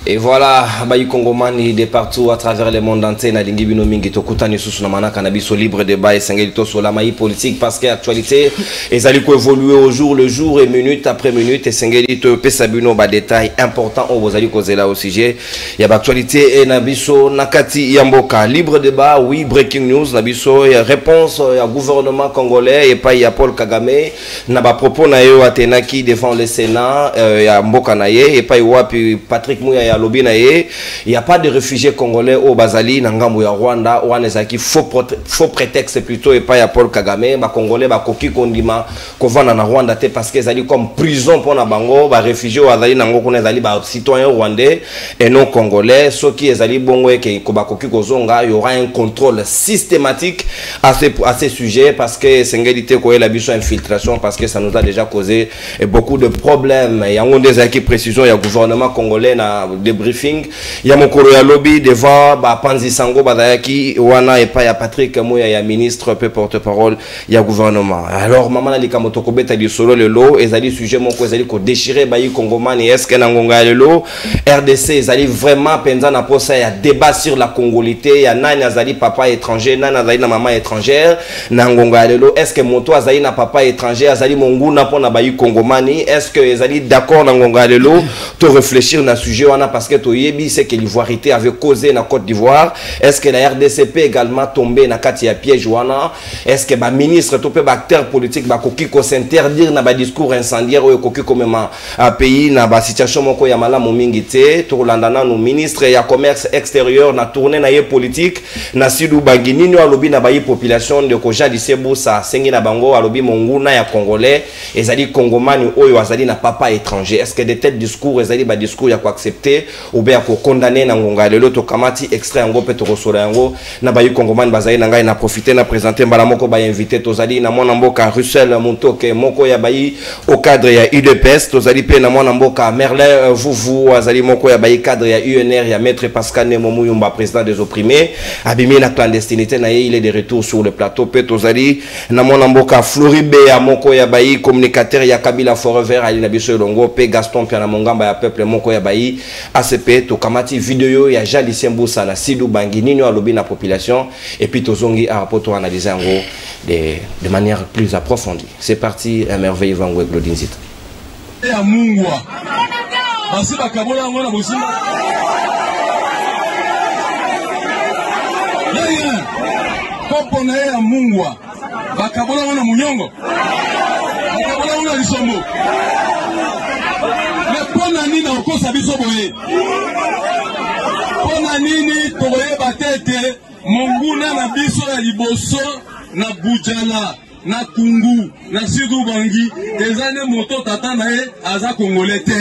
Et voilà, Bayi Kongomani de partout à travers le monde entier, na lingi bino mingi to kutani susu na mana cannabis libre débat et sengeli to sur la maï politique parce que actualité et ça ko évoluer au jour le jour et minute après minute et sengeli to pesa bino ba détail important on vous allez causer là au sujet. Il y a actualité et na biso nakati yamboka libre débat oui breaking news na biso et réponse à gouvernement congolais et pas il y a Paul Kagame na ba propos na yo atenaki devant le Sénat ya mboka na ye et pas wapi Patrick Mouya ya lobby na ye il y a pas de réfugiés congolais au Bazali na ngambo ya Rwanda ou anezaki faux prétexte plutôt et pas ya Paul Kagame ba congolais ba koki kondima kovana na Rwanda te parce que ezali comme prison pour na bango ba réfugiés au Azali nango kuna ezali ba citoyens rwandais et non congolais ceux qui ezali bongo ke ko ba koki kozonga il y aura un contrôle systématique à ces sujets parce que sengélité ko la biso infiltration parce que ça nous a déjà causé beaucoup de problèmes il y a un des acquis précision il y a gouvernement congolais na débriefing il y a mokolo ya lobby devant ba Panzi Sango badayaki wana et pas ya Patrick Mouya ya ministre peu porte-parole il y a gouvernement alors maman na likamoto ko beta di solo le lot ezali sujet moko ezali ko déchirer bayi congomani est-ce que na ngonga le lot RDC ezali vraiment penza na posa ya débat sur la congolité ya nani azali papa étranger nani azali na maman étrangère na ngonga le lot est-ce que moto azali na papa étranger azali monguna pona bayi congomani est-ce que ezali d'accord na ngonga le lot to réfléchir na sujet wana parce que toyebi c'est que l'ivoirité avait causé na Côte d'Ivoire est-ce que la RDCP également tombé na kati ya piège wana est-ce que ba ministre to pe ba acteur politique ba koki ko s'interdire na ba discours incendiaire o koki ko même a pays na ba situation moko ya malamu mingi te to landana no ministre ya commerce extérieur na tourner na ye politique na Sidou Bangini no alobi na ba yi population de ko jadi sebu sa sengi na bango alobi monguna ya congolais ezali congomani oyo azali na papa étranger est-ce que de tels discours ezali ba discours ya ko accepter ou bien ko condamner na ngonga lelo to kamati extrait yango pe to kosola yango na bayi congomani bazali na ngai na profiter na présenter mbala moko ba invité tozali na mwana mboka Russell Muntoke moko ya bayi au cadre ya UDPS tozali pe na mwana mboka Merlin Vuvu azali moko ya bayi cadre ya UNR ya maître Pascal Nemomu Yumba président des opprimés abimi na clandestinité na ye il est de retour sur le plateau pe tozali na mwana mboka Floribe ya moko ya bayi communicateur ya Kabila Forever ali na biso longo pe Gaston Piana Mongamba ya peuple moko ya bayi ACP to kamati vidéo ya Jali Sembusa na Sidou Bangini no alobi na population et puis tozongi à rapport to analyser en gros de manière plus approfondie. C'est parti un merveilleux Vangwe Glodinzit. Ya mungwa basi bakabola ngona bosima yeye kopo na ya mungwa bakabola ngona munyongo bakabola ngona lisombo pona nini okosa biso boye pona nini tokoyeba tete monguna na biso ya liboso na Bujala na Kungu na Sidou Bangi ezane moto tata na ye aza congolais te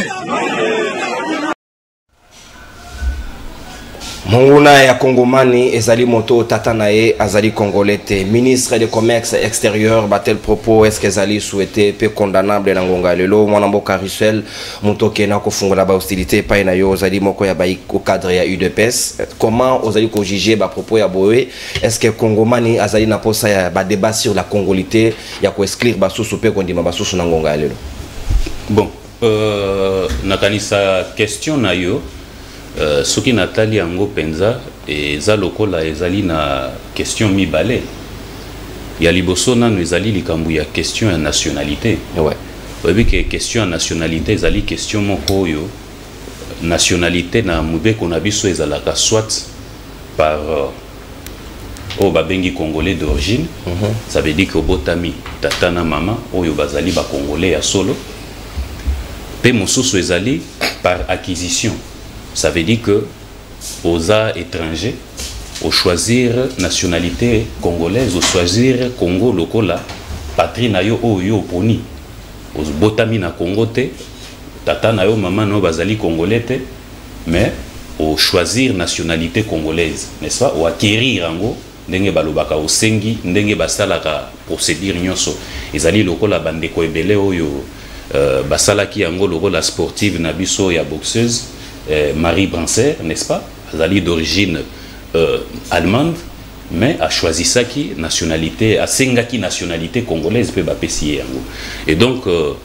monguna ya Kongomani ezali moto tata na ye azali congolais te ministre de commerce extérieur batel propos est-ce que ezali souhaité peu condamnable na ngonga lelo mwana mboka Russell Muntoke na ko fungola ba hostilité pa na yo ozali moko ya bayi au cadre ya UDPS comment ozali ko juger ba propos ya boye est-ce que Kongomani azali na posa ya ba débat sur la congolité ya ko exclure ba susu pe kondima ba susu na ngonga lelo bon nakanisa question na yo soki natali yango penza eza lokola ezali na question mibale ya liboso nanu ezali likambo ya question ya nationalité ouais oyebi ke question ya nationalité ezali question moko oyo nationalité na mobeko na biso ezalaka soit par oyo babengi congolais d'origine ça veut dire que obotami tata na mama oyo bazali ba congolais ya solo pe mosusu ezali par acquisition. Ça veut dire que aux étrangers, au choisir nationalité congolaise, au choisir Congo lokola, patrie na yo o yo poni, aux botami na Congo te, tata na yo maman no bazali congolais te, mais au choisir nationalité congolaise, n'est-ce pas? Au acquérir ango, ndenge balobaka au sengi, ndenge basalaka procédure nyonso, ezali lokola bandeko ebele oyo basalaki ango lokola sportive na biso ya boxeuse. Marie Brancer, n'est-ce pas? Azali d'origine allemande, mais a choisi ça qui nationalité, a sengaki nationalité congolaise, et donc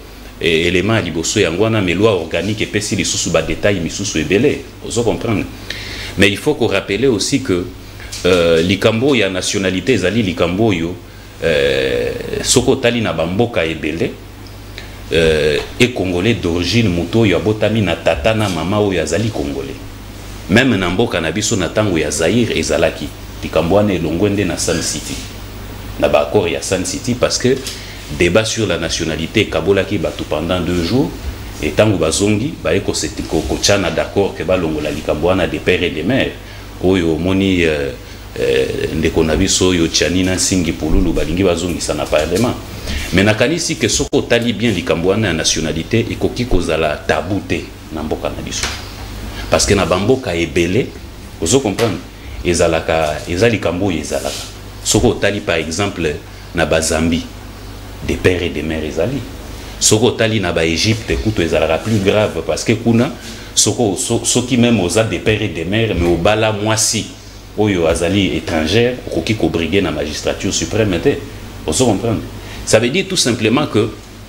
élément à liboso yangwana mais loi organique et pesi les sous bas détails mais sous ebele vous comprendre. Mais il faut qu'on rappelle aussi que likambo ya nationalité ezali likambo yo soko tali na bamboka ebele et congolais d'origine muto yo abotami na tata na mama oyo azali congolais. Même na mboka na biso na tango ya Zaire ezalaki likambo wana elongwende na Sun City na ba accord ya Sun City parce que débat sur la nationalité kabolaki batu pendant 2 jours et tango bazongi ba eko setiko ko chana d'accord que ba longola likambo wana des pères et des mères oyo moni ndeko na biso yo Tchanina Singi Pululu balingi bazongisa na parlement. Mais nakanisi que soko tali bien likambo wana ya nationalité ekoki kozala tabou te na mboka na biso parce que na bamboka ebele vous comprendre ezalaka ezalikambo ezalaka soko tali par exemple na Bazambi des pères et des mères ezali soko tali na ba Égypte kuto ezalaka plus grave parce que kuna soko soki même oza des pères et des mères mais obala mwasi oyo azali étrangère okoki ko briguer na magistrature suprême te vous comprendre. Ça veut dire tout simplement que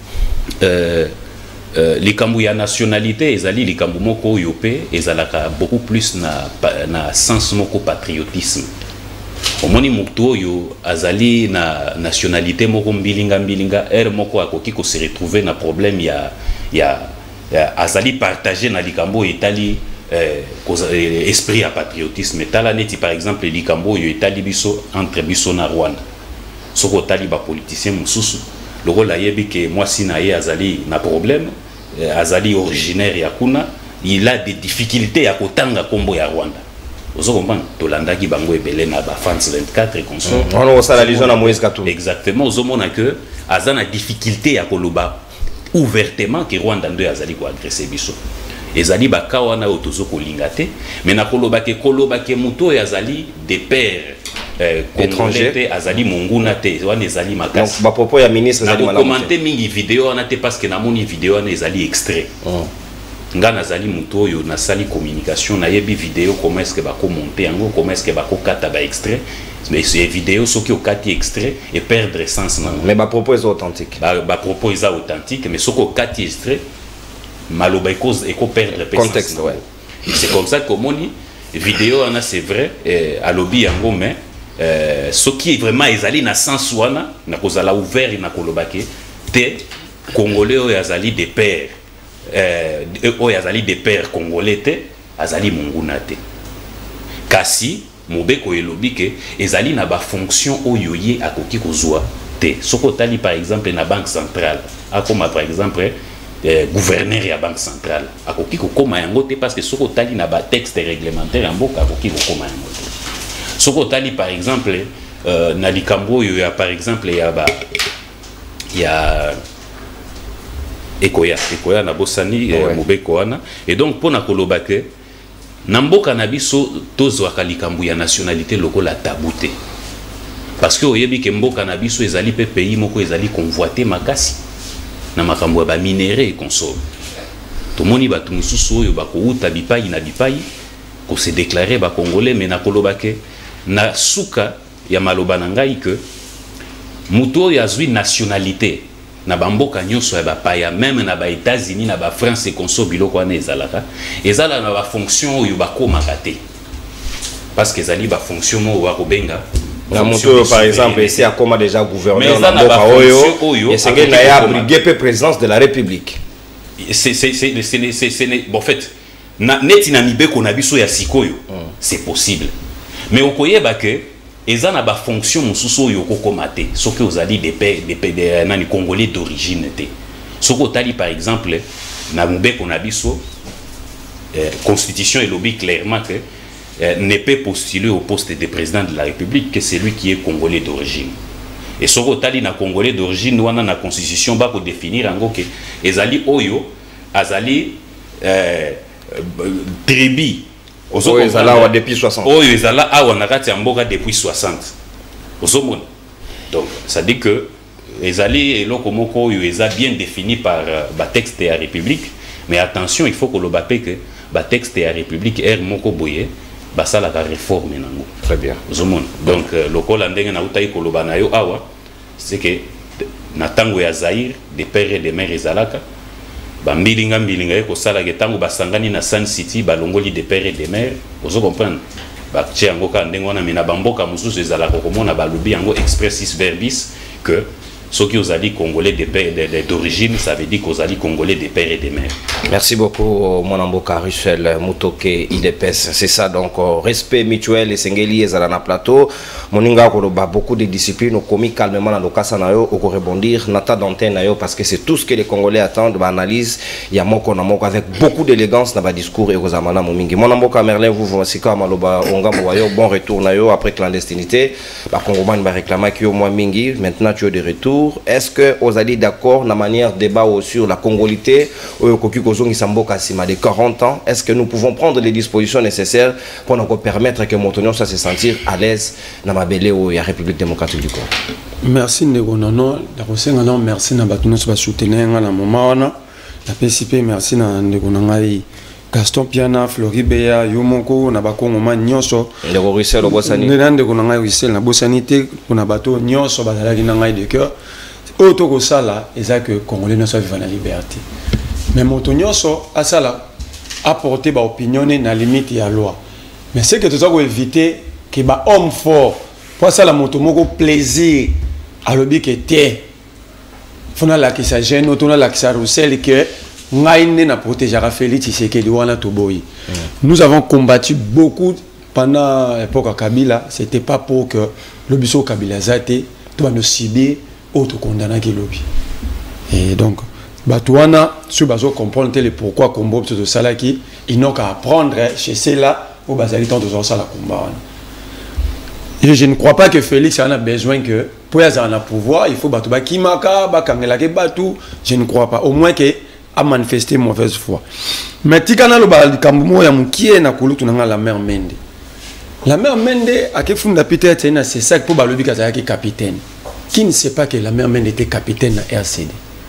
likambo ya nationalité ezali likambo moko oyo pe ezalaka beaucoup plus na sens moko patriotisme. Omoni mutu oyo azali na nationalité moko mbilinga er moko akoki ko se retrouver na problème ya azali partagé na likambo etali esprit ya patriotisme tala neti par exemple likambo oyo etali biso entre biso na Rwanda soko tali ba politicien mususu lokola yebi ke mwasi na ye azali na problème azali originaire ya kuna il a des difficultés à kotanga kombo ya Rwanda. Vous comprenez tolandaki bango ebele na ba France 24 et consort on sala lizo na Moïse Katumbi exactement ozomona que azana difficulté ya koloba ouvertement que Rwanda ndo azali ko agresser biso ezali bakawana otozo kolinga te mais na koloba ke muto yazali des pères étranger azali monguna te wana ezali makasi donc ba propos ya ministre ezali malamu commenter mingi vidéo wana te parce que na moni vidéo wana ezali extrait nga nazali muto oyo na sali communication na yebi vidéo comment est-ce que ba ko monter yango comment est-ce que ba ko kata ba extrait mais ces vidéos soki okati extrait et perdre sens na mais ba propos est authentique ba propos est authentique mais soki okati extrait maloba cause et ko perdre contexte ouais c'est comme ça que moni vidéo wana c'est vrai à lobby yango mais ce qui est vraiment ezali na sens wana na kozala ouvert na kolobake te congolais oyo azali des pères oyo azali des pères congolais te azali monguna te kasi mobeko elobi ke ezali na ba fonction oyo ye akoki kozwa te soko tali par exemple na banque centrale akoma par exemple gouverneur ya banque centrale akoki kokoma yango te parce que soko tali na ba texte réglementaire en mboka akoki kokoma yango te soko tali par exemple na likambo yo ya par exemple ya ekoya na bosani mobeko wana et donc pona koloba ke na mboka na biso tozwaka likambo ya nationalité lokola tabou te parce que oyebi ke mboka na biso ezali pe pays moko ezali convoité makasi na makambo ya ba minéraux et consort tomoni batu mususu oyo bakouta bipai na bipai ko se déclarer ba congolais mais na koloba ke na suka ya maloba na ngai que muto ya zwi nationalité na bamboka nyonso ya bapaya même na ba États-Unis na ba France et consort biloko wana ezalaka ezala na ba fonction oyo bakomaka te parce que ezali ba fonction mo wa kobenga na muto par exemple ici akoma déjà gouverneur na mboka oyo esengeli na ya briguer pe présidence de la République c'est bon en fait neti na mibeko na biso ya sikoyo c'est possible mais okoyeba ke eza na ba fonction mususu oyo kokoma te soki ozali des nani congolais d'origine te soko tali par exemple na mubeko na biso constitution elobi clairement que ne peut postuler au poste de président de la République que celui qui est congolais d'origine et soko tali na congolais d'origine wana na constitution ba ko définir ngo ke ezali oyo azali tribu oyo ezala wa depuis 60 oyo ezala awa na kati ya mboka depuis 60 ozomona donc ça dit que ezali eloko moko oyo eza bien défini par ba texte ya République mais attention il faut que loba pe que ba texte ya République moko boye basala ka réforme nango très bien ozomona donc lokola ndenge na utai koloba na yo awa c'est que na tango ya Zaire des pères et des mères ezalaka bambilinga eko sala ke tango basangani na Sun City balongoli des pères et des mères ozo comprendre ba tiango ka ndengo na mina bamboka mususu ezala ko komona balobi yango expressis verbis que ceux qui ont dit congolais d'origine, ça veut dire qu'ils ont dit congolais des pères et des mères. Merci beaucoup, mon amboka Richel Mutoke Idepes. C'est ça, donc, respect mutuel et sengeli et zalana plateau. Moninga koloba beaucoup de disciplines, au commis calmement dans le cas sanayo, au rebondir, nata d'antenne nayo, parce que c'est tout ce que les Congolais attendent, analyse, il y a moko na moko avec beaucoup d'élégance dans le discours et aux amana momingi. Mon amboka Merlin, vous voici comme maloba onga moyo, bon retour nayo après clandestinité. Ba Congoman va réclamer qu'il y a moins mingi, maintenant tu es de retour. Est-ce que vous allez d'accord dans la manière de débat sur la congolité de 40 ans? Est-ce que nous pouvons prendre les dispositions nécessaires pour nous permettre que Montagnon soit se sentir à l'aise dans la belle et la République démocratique du Congo? Merci Ndegonono, merci na batuno ba soutenir na moment na PCP, merci na Ndegonangai Gaston Piana, Floribea, Yomoko, na bakongoma nyonso. Ndeko Russell Obosani. Ndeko nanga Russell na bosanité kuna bato nyonso bazalaki na ngai de cœur. Auto ko sala eza que Congolais ne soit vivant la liberté. Mais moto nyonso asala apporter ba opinion na limite ya loi. Mais c'est que tu dois éviter que ba homme fort pour ça la moto moko plaisir à lobi que té. Fona la ki sa gêne, otona la ki sa Russell que nous avons combattu beaucoup pendant l'époque Kabila. C'était pas pour que le biso Kabila Zate doit nous cibler autre condamné que lobby. Et donc, Batouana, si vous comprenez le pourquoi combat de Salaki, ils n'ont qu'à apprendre chez ceux-là au Bazali tant de ça la combat. Et je ne crois pas que Félix en a besoin que pour avoir un pouvoir, il faut battre Bakimaka, Bakangela Batou. Je ne crois pas. Au moins que a manifesté mauvaise foi. Mais tikana lo ba kambumo ya mukie na kulutu na la mère Mende. La mère Mende a ke funda Peter Tena c'est ça pour balobi kaza ki capitaine. Qui ne sait pas que la mère Mende était capitaine na RCD.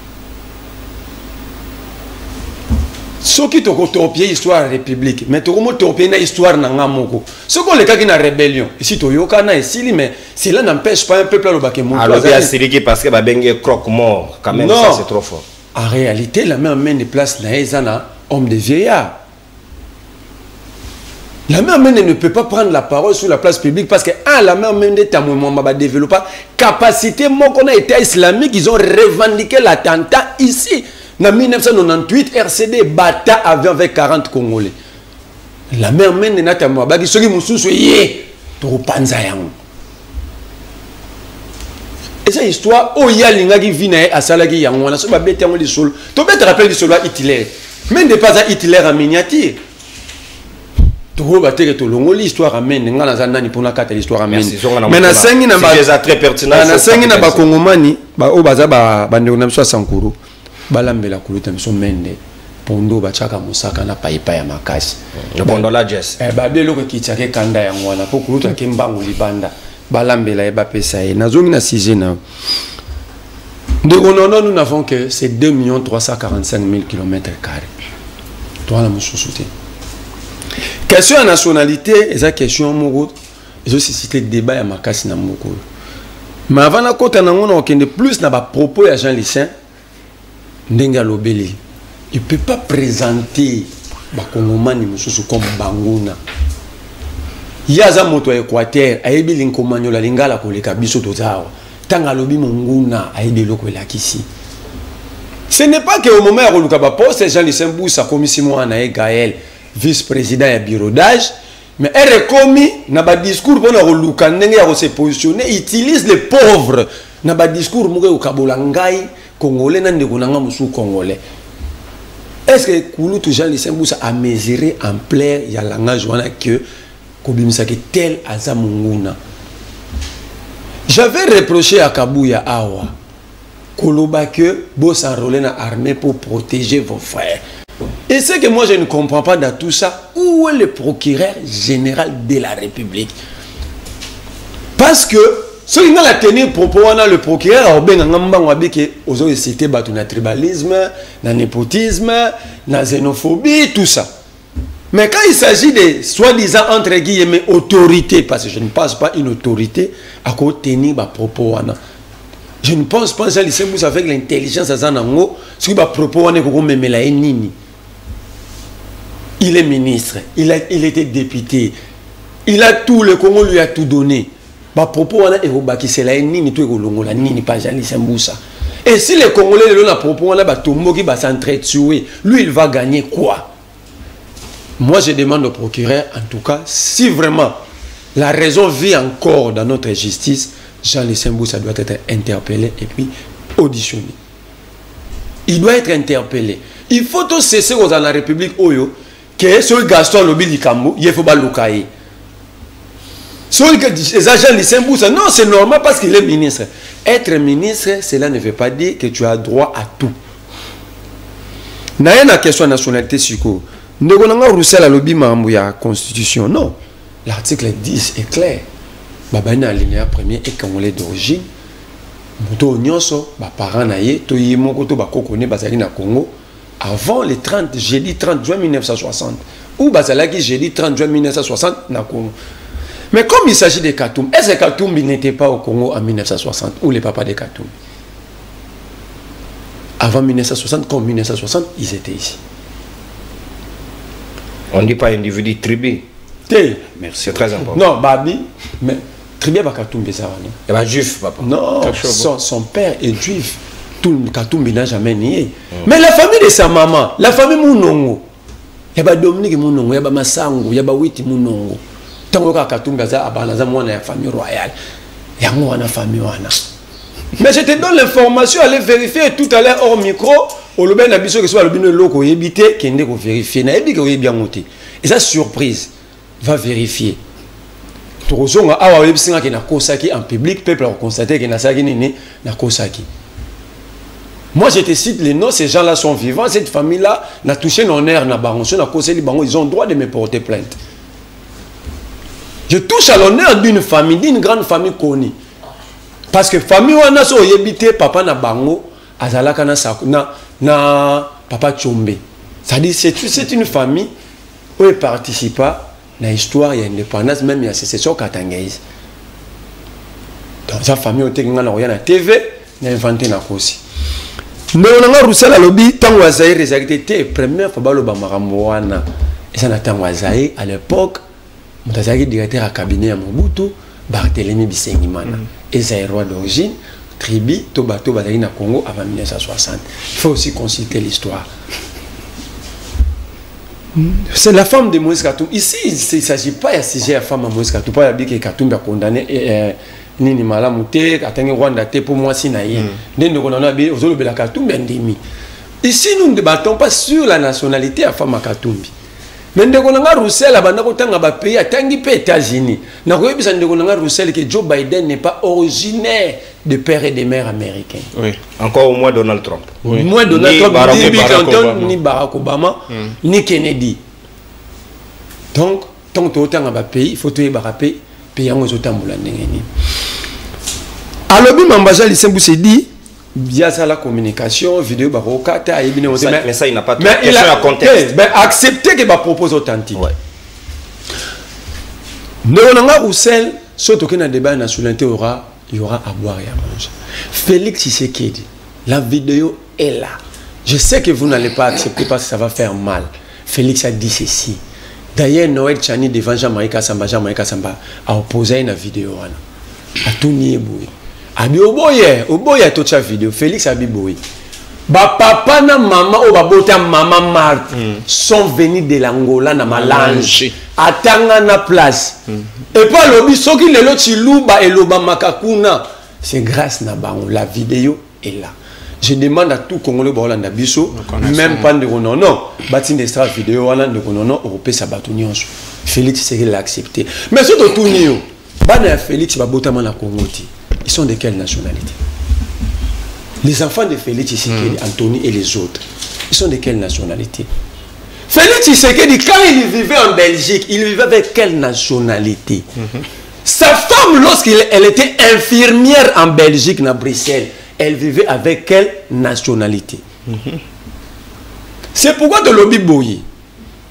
Ce qui toko topie histoire république, mais toko mo topie na histoire na ngamoko. Ce qu'on le kaki na rébellion. Ici to yoka na esili mais cela n'empêche pas un peuple lo ba ke mo. Alors bien siliki parce que ba bengue croque mort quand même. Non. Ça c'est trop fort. En réalité, la mère mène des places là, homme de vieillard. La mère mène ne peut pas prendre la parole sur la place publique parce que la mère mène est un moment va développer capacité qu'on a été islamique, ils ont revendiqué l'attentat ici. En 1998, RCD Bata avait avec 40 Congolais. La mère mène n'a pas moi, bagi soki mususu yé, to panza yango. Et cette histoire, oh, il y a l'inga qui vient à Salagi Yangwana, ça va bêter en sol. Tu peux te rappeler du sol à Hitler. Même de pas à Hitler en miniature. Tu vois, tu as l'histoire à Mende, tu as l'histoire à Mende. Mais na sengi na ba c'est très pertinent. Na sengi na ba Kongomani, ba o baza ba ndeko na biso Sankuru. Balambela kuluta biso Mende. Pondo ba chaka musaka na paipa ya makasi. Le pondo la jess. Ba belo ko kitake kanda yangwana, ko kuluta kembangu libanda. Balambela eba pesa e nazongi na size na nous n'avons que c'est 2 345 000 km². Toi la mususuté. Question de nationalité, et ça question moko, ils ont suscité débat ya makasi na moko. Mais avant la côte na ngona okende plus na ba propos ya Jean Lucien ndenga lobeli. Il peut pas présenter ba Kongomani mususu comme Banguna. Yaza moto ya Équateur ayebi linkomanyo la lingala koleka biso tozawa tanga lobi monguna ayebi loko elakisi. Ce n'est pas que au moment où Luka ba poste Jean Lucien Boussa commission na Gaël vice-président ya bureau d'âge mais elle commis na ba discours pour na Luka ndenge ya se positionner utilise les pauvres na ba discours muke ukabola ngai congolais na ndeko nanga musu congolais. Est-ce que Kouloutou Jean Lucien Boussa a mesuré en plein ya langage wana que tel azamunguna. J'avais reproché à Kabouya Awa Koloba que vous s'enrôlez dans l'armée pour protéger vos frères. Et c'est que moi je ne comprends pas dans tout ça. Où est le procureur général de la République? Parce que ce qui a tenu propos, le procureur a cité le tribalisme, le népotisme, la xénophobie, tout ça. Mais quand il s'agit de soi-disant entre guillemets autorité, parce que je ne passe pas une autorité, à côté tenir ma propos, Je ne pense pas que Jean Mboussa avec l'intelligence à Zanango, ce qui va proposer à Nini. Il est ministre, il était député, il a tout, le Congo lui a tout donné. Bah propos c'est la Nini tout Longo la Nini pas Jean Mboussa. Et si les Congolais le na propos là Tombo qui va s'entretuer, lui il va gagner quoi? Moi je demande au procureur en tout cas si vraiment la raison vit encore dans notre justice, Jean Mboussa doit être interpellé et puis auditionné. Il doit être interpellé. Il faut tout cesser dans la République Oyo que ce Gaston Lobi Likambo, il faut pas l'okaye. Les agents de Mboussa, non, c'est normal parce qu'il est ministre. Être ministre, cela ne veut pas dire que tu as droit à tout. Il y a une question de nationalité suko. Nous avons Roussel à l'objet de la Constitution. Non. L'article 10 est clair. Babana alinéa premier est congolais d'origine. Moto nyonso, ba parents naie, to yimoko to ba kokone bazali na Congo avant le 30 jeudi 30 juin 1960 ou bazalaki jeudi 30 juin 1960 na Congo. Mais comme il s'agit de Katoum, est-ce que Katoum n'était pas au Congo en 1960 ou les papas de Katoum? Avant 1960, comme 1960, ils étaient ici. On ne dit pas individu, tribu. Merci. C'est très important. Non, Babi, mais tribu pas Katoum Bezara. Et bien juif, papa. Non, son père est juif. Tout le Katoum n'a jamais nié. Mais la famille de sa maman, la famille Mounongo, il y a Dominique Mounongo, il y a Massango, il y a Witi Mounongo. Tant que Katoum Gaza a moi la famille royale. Il y a moi la famille wana. Mais je te donne l'information, allez vérifier tout à l'heure hors micro. Au Loben Abisso que soit le bin loko yebité qui n'est qu'on vérifier. Na ebi que bien monté. Et ça surprise va vérifier. Torozonga awa websinga qui na kosaki en public peuple a constaté que na saki nini na kosaki. Moi je te cite les noms, ces gens-là sont vivants, cette famille-là n'a touché l'honneur na bango, na koseli bango, ils ont le droit de me porter plainte. Je touche à l'honneur d'une famille, d'une grande famille connue. Parce que famille wana so yebité papa na bango azalaka na papa Tchombe. C'est-à-dire c'est une famille où il participa dans l'histoire et l'indépendance même il y a sécession katangaise. Dans sa famille on na na TV na inventé na kosi. Mais on a Roussel à lobby tant wazaï réalité première fois baloba makambo wana. Et ça na tant wazaï à l'époque Moutazaki directeur à cabinet à Mobutu, Barthélemy Bisengimana. Et c'est roi d'origine, tribu, Tobato Bazaki na Congo avant 1960. Il faut aussi consulter l'histoire. C'est la femme de Moïse Katoum. Ici, il ne s'agit pas de sujet à la femme de Moïse Katoum. Pas de dire que Katoum a condamné Nini Malamouté, Katanga Rwanda, pour moi, si naïe. Nous avons Katoum. Ici, nous ne débattons pas sur la nationalité de la femme de Katoum. Mais nous avons Roussel, pays à Tangi, États-Unis. Nous avons Roussel que Joe Biden n'est pas originaire de père et de mère américains. Oui. Encore au moins Donald Trump. Oui. Moins Donald Trump, ni Bill Clinton, ni Barack Obama, ni Kennedy. Donc, tant que tu as un pays, il faut que tu aies un pays, pays en autant de alors, Mambaja Lissembu s'est dit, via ça la communication, vidéo, mais ça, il n'a pas de question à contexte. Mais accepter que propose authentique. Ouais. Nous avons Roussel, surtout qu'il y a un débat national, il y aura à boire et à manger. Félix Tshisekedi, la vidéo est là. Je sais que vous n'allez pas accepter parce que ça va faire mal. Félix a dit ceci. D'ailleurs, Noël Chani devant Jean-Marie Kassamba a opposé une vidéo. A tout nié boué. Abi oboye toute vidéo. Félix a biboué. Ba papa na maman ou ba bota maman Marthe sont venus de l'Angola na Malange. Atanga na place. Et pas lobi soki lelo chiluba et loba makakuna. C'est grâce na bango. La vidéo est là. Je demande à tout Congolais Bolanda Bisso, même pas de non, non, bâtir des strates vidéo, on a de non, européen Sabatonion. Félix Tshisekedi l'a accepté. Mais surtout tout nio, Bana Félix Babotaman la Congoti. Ils sont de quelle nationalité? Les enfants de Félix Tshisekedi, Anthony et les autres, ils sont de quelle nationalité? Félix Tshisekedi, quand il vivait en Belgique, il vivait avec quelle nationalité? Sa femme, lorsqu'elle était infirmière en Belgique, à Bruxelles, elle vivait avec quelle nationalité? C'est pourquoi de lobby boyi.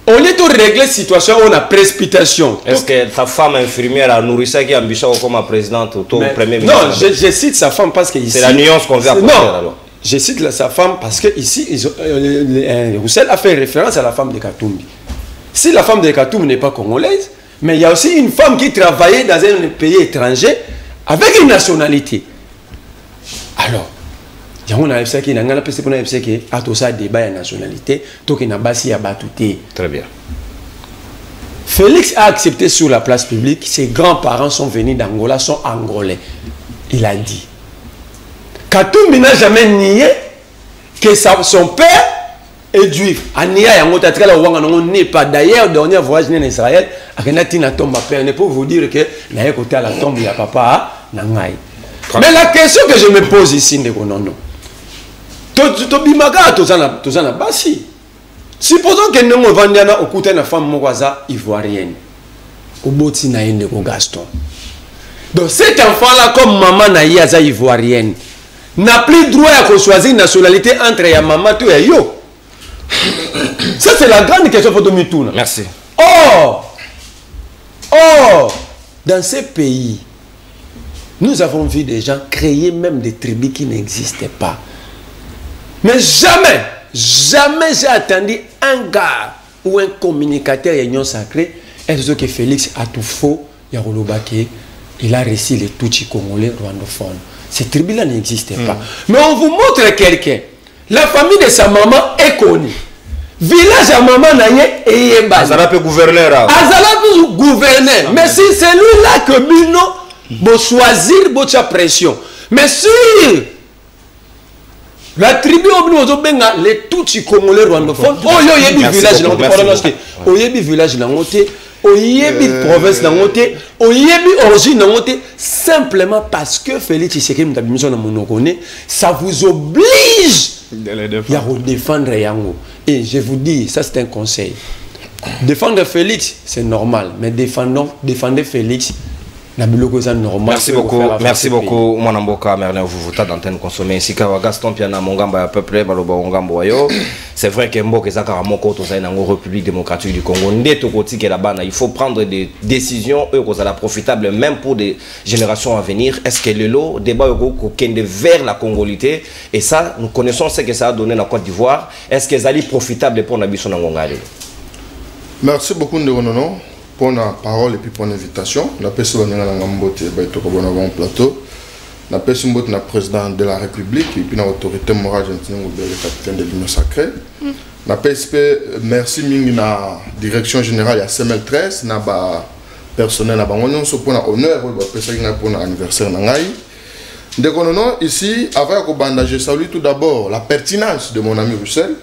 Au lieu de régler la situation, on a précipitation. Est-ce que ta femme infirmière a nourri ça qui a ambition comme présidente ou premier ministre? Non, je cite sa femme parce que ici... C'est la nuance qu'on veut apporter alors. Je cite sa femme parce que ici, Roussel a fait référence à la femme de Katumbi. Si la femme de Katumbi n'est pas congolaise, mais il y a aussi une femme qui travaillait dans un pays étranger avec une nationalité. Alors, il y a un qui a un débat de nationalité, très bien. Félix a accepté sur la place publique, ses grands-parents sont venus d'Angola, sont angolais. Il a dit. Katumbi n'a jamais nié que son père est juif. D'ailleurs, dernier voyage en Israël, ne peut vous dire que n'a côté à la tombe il y a papa Nangai. Mais la question que je me pose ici, supposons que nous vendions au côté de la femme ivoirienne. Au boti na Gaston. Donc cet enfant-là, comme maman naïa ivoirienne, n'a plus droit à choisir une nationalité entre ya maman et yo. Ça c'est la grande question pour Domitouna. Merci. Or, dans ces pays, nous avons vu des gens créer même des tribus qui n'existaient pas. Mais jamais j'ai attendu un gars ou un communicateur union sacrée et ce que Félix a tout faux, il a réussi les Tutsis congolais rwandophones. Ces tribus-là n'existaient pas. Mais on vous montre quelqu'un. La famille de sa maman est connue. Village à maman naye et Azalape gouverneur. Azalape gouverneur. Mais si c'est lui-là que Bino va choisir votre pression. Mais si la tribu les Tutsis congolais rwandophones, village province origine simplement parce que Félix Tshisekedi ça vous oblige à défendre Yango. Et je vous dis, ça c'est un conseil. Défendre Félix, c'est normal, mais défendez Félix. Merci beaucoup, Mwanamboka Merlin Vuvuta d'antenne consommée ici Gaston Piana Mongamba ya peuple baloba Ongambo wayo. C'est vrai que Mboka ezaka moko to zaina ngo République démocratique du Congo ndeto kotike la bana, il faut prendre des décisions profitables même pour des générations à venir. Est-ce que le lot débat ko kende vers la congolité et ça nous connaissons ce que ça a donné dans Côte d'Ivoire. Est-ce que ça est profitable pour nabiso na ngongale? Merci beaucoup Ndegonono pour la parole et puis pour l'invitation. Je suis un plateau. Je suis le président de la République et puis l'autorité morale, le capitaine de l'Union sacrée. Merci à la direction générale à CML13, à personnel à l'honneur pour l'anniversaire. Ici, avant je salue tout d'abord la pertinence de mon ami Roussel.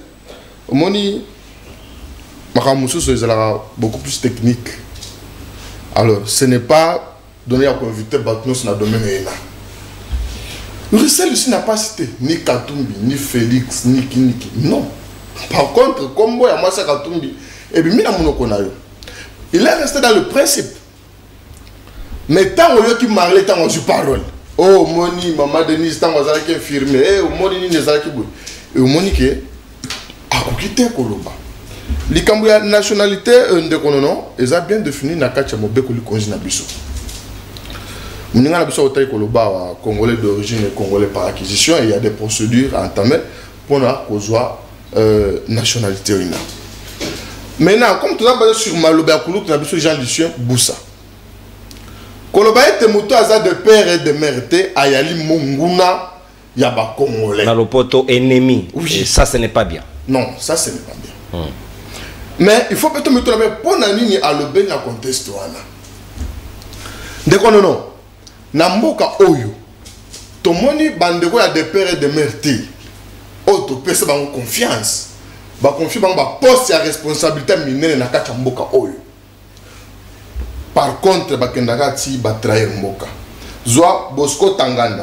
Beaucoup plus technique. Alors, ce n'est pas donné à convicter Batnos dans le domaine. Roussel ici n'a pas cité ni Katumbi, ni Félix, ni Kiniki. Non. Par contre, comme moi, moi c'est Katumbi, et puis il est resté dans le principe. Mais tant qu'il m'a parlé, tant que je parole. Oh, Moni, maman Denise, tant que je suis infirmier, oh, Moni, ni Nezaki Boui. Et Moni qui est à quitter Koloba. La nationalité de Konono est bien définie dans le Mobeko du Konji Nabiso. Nous avons des Congolais d'origine et Congolais par acquisition et il y a des procédures à entamer pour la nationalité. Maintenant, comme tu as basé sur Maloba Koulou, tu as besoin de Jean-Lucien Boussa. Koloba est moto de père et de mère, Ayali Monguna, Yaba Congolais. Dans le poteau ennemi. Oui. Et ça, ce n'est pas bien. Non, ça, ce n'est pas bien. Mais il faut peut-être mettre la main pour nani à le bien la conteste. Dès qu'on non, Namboka Oyo, ton moni bandeko a des pères et des mères. Auto pèse ba confiance. Ba confiance ba poste à responsabilité minene na kati mboka Oyo. Par contre, ba kendaka ti ba trahir mboka. Zwa Bosco Tanganda.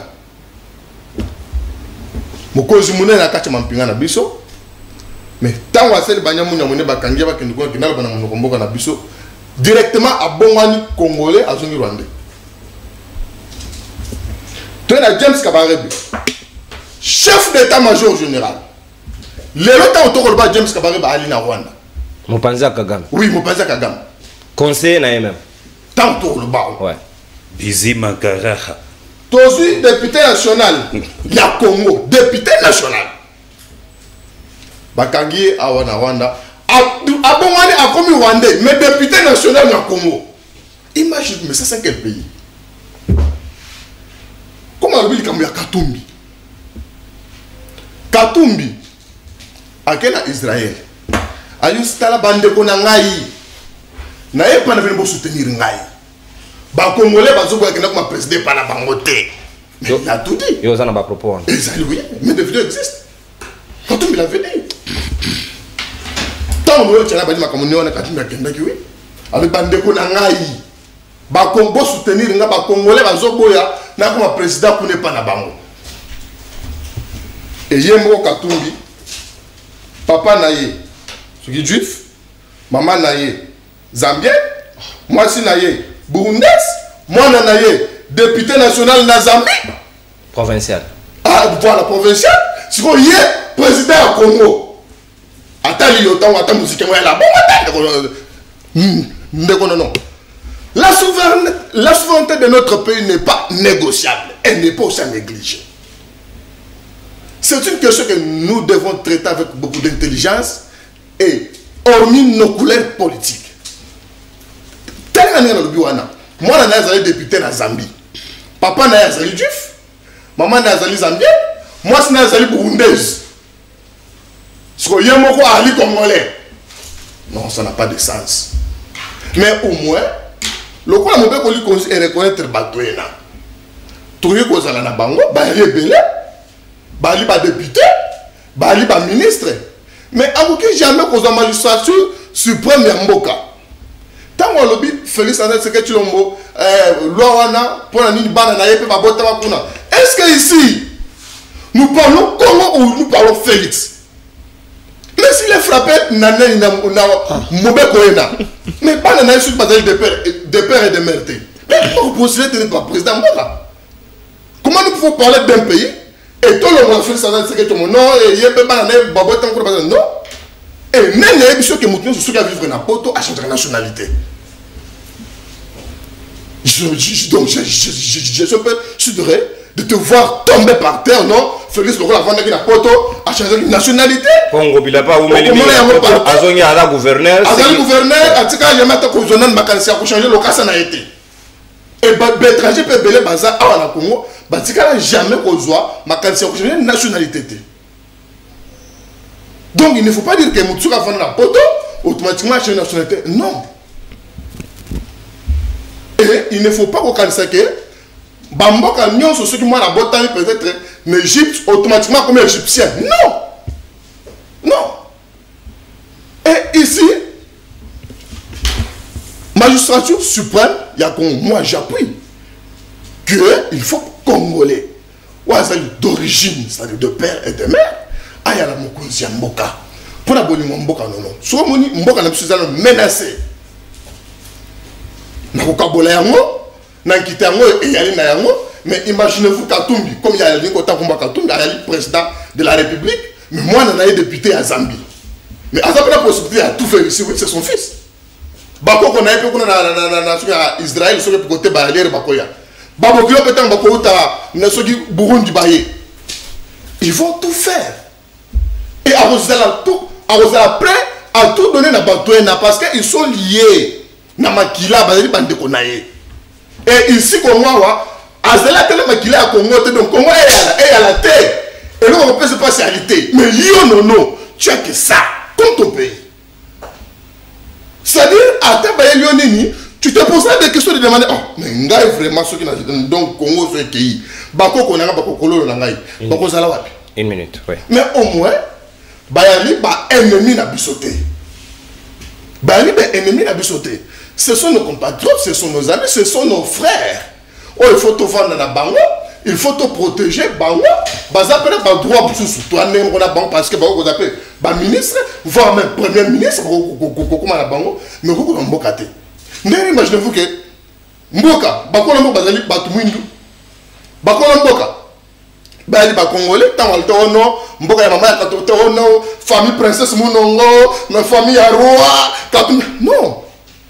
Mokozi munene na kati mampinga na biso. Mais tant que c'est Banyamouna Mone Bakangia Bakendouko qui n'a pas na biso directement à Bongani Congolais à Zongi Rwandais. Tu es James Kabarebe, chef d'état-major général. Le temps autour de James Kabarebe à Alina Rwanda. Mopanza Kagame. Oui, Mopanza Kagame. Conseiller na même. Tantôt le bas. Ouais. Bizima Karaha. Tozi, député national. Ya Congo, député national. Bakangi awana Rwanda. Abongani a commis Rwandais, mais député national ya Congo. Imagine, mais ça c'est quel pays? Comment on dit qu'il y a Katumbi? Katumbi, à quel Israël? Ayus tala bande konangai. Na ye pas venir soutenir ngai. Ba Congolais bazo ko kena comme président pas na bangoté. Mais il a tout dit. Yo ça n'a pas propos. Exact oui, mais des vidéos existent. Katumbi l'a fait dit. Tant que tu as pas dit ma communauté on a Katumbi akenda ki oui. Avec bande konangai. Ba Congo soutenir nga ba Congolais bazo boya na comme président pour ne pas na bango. Et j'ai mon Katumbi. Papa naye, ce qui est juif, maman naye, Zambien, moi si naye, Burundais, moi naye, député national na Zambie. Provincial. Ah, voilà, provincial. Si vous y est, président à Congo. Attends, il y a autant, attends, musique, moi là, bon, non. La souveraineté de notre pays n'est pas négociable. Elle n'est pas aussi négligée. C'est une question que nous devons traiter avec beaucoup d'intelligence et hormis nos couleurs politiques. Tel que nous avons moi, je suis député dans Zambie. Papa n'a pas juif. Maman n'a pas zambien. Moi, je suis burundaise. Ce que je suis congolais. Non, ça n'a pas de sens. Mais au moins, le quoi nous devons reconnaître Batouena. Tout le monde est bango, il est belé. Bali ba député, bali ba ministre. Mais avocat jamais qu'on a magistrature suprême ya mboka. Tant on lobby Félix Antoine Tshisekedi Tshilombo loi wana pour la nini bana na yepe ba bota ba kuna. Est-ce que ici nous parlons comment ou nous parlons Félix? Mais s'il est frappé nané na mobeko ena. Mais bana na yesu bazali de père et de mère. Mais comment vous pouvez tenir par président mboka? Comment nous pouvons parler d'un pays? Et tout le monde fait ça, c'est que tout le monde, non, et il y a pas de babot, non. Et même il y a des choses que nous sommes ceux qui vivent dans poto à changer de nationalité. Donc, je suis de te voir tomber par terre, non? Félix Lokola vendre dans poto à changer de nationalité. Congo, il a pas où mêler. Azonia à la gouverneur. À la gouverneur, à tika il y a maintenant qu'on zone vacances pour changer le cas ça n'a été. Et l'étranger peut belé bazar à la Congo. Batika jamais qu'on soit ma nationalité. Donc il ne faut pas dire que Moutouka va la poto automatiquement changer nationalité. Non. Et il ne faut pas qu'on pense que Bamboka Nyon sur ceux qui m'ont la botanie peut-être l'Égypte automatiquement comme égyptien. Non. Non. Et ici, magistrature suprême, il y a comme moi j'appuie qu'il faut Congolais, d'origine, c'est-à-dire de père et de mère, aïe à la mokonzi ya mboka. Pour la bonne mboka non non. Soit moni mboka na biso menacé. Na kokabola yango, na nkita yango et yali na yango, mais imaginez-vous Katumbi, comme il y a l'ingo ta Katumbi, il est président de la République, mais moi on a député à Zambie. Mais à la possibilité à tout faire ici, c'est son fils. Bako qu'on a un peu qu'on a Israël sur le côté Bayer Bakoya. Babokyo peut-être Bakouta, Nasogi Burundi Baye. Ils vont tout faire. Et à vous prêt à tout donner à Batouena parce qu'ils sont liés. Namakila, Bazali Bandekonaye. Et ici, Congo, Azela Tele Makila à Congo, donc Congo est à la terre. Et là, on peut se passer à l'été. Mais yo non, tu as que ça, comme ton pays. C'est-à-dire, à ta Lyonini, tu te poses des questions de demander, oh, mais nga est vraiment ce qui n'a donc Congo fait pays. Bako Konanga, Bako Kolo Nangai, Bako Zalawapi. Une minute, oui. Mais au moins, Bayali, ba ennemi n'a bisoté. Bayali, ba ennemi n'a bisoté. Ce sont nos compatriotes, ce sont nos amis, ce sont nos frères. Oh, il faut te vendre dans la banque, il faut te protéger, banque. Baza peut-être pas droit pour sous toi, même on a banque parce que vous appelez ministre, voire même premier ministre, comment la banque, mais vous avez un bon côté. Mais imaginez-vous que Mboka, Bakola Mboka Bazali Batumwindu, Bakola Mboka, bali ba congolais tant alto no mboka ya mama ya katoto no famille princesse munongo na famille ya roi Katumbi non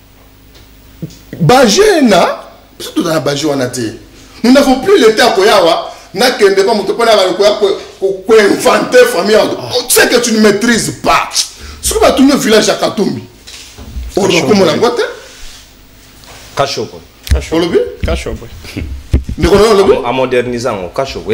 bajena surtout dans la bajouana té nous n'avons plus le temps koyawa na kende pas moto pona ba ko inventer famille tu sais que tu ne maîtrises pas ce que va tourner au village à Katumbi on va comment la boîte Kachopo Olobi Kachopo en modernisant Kachopo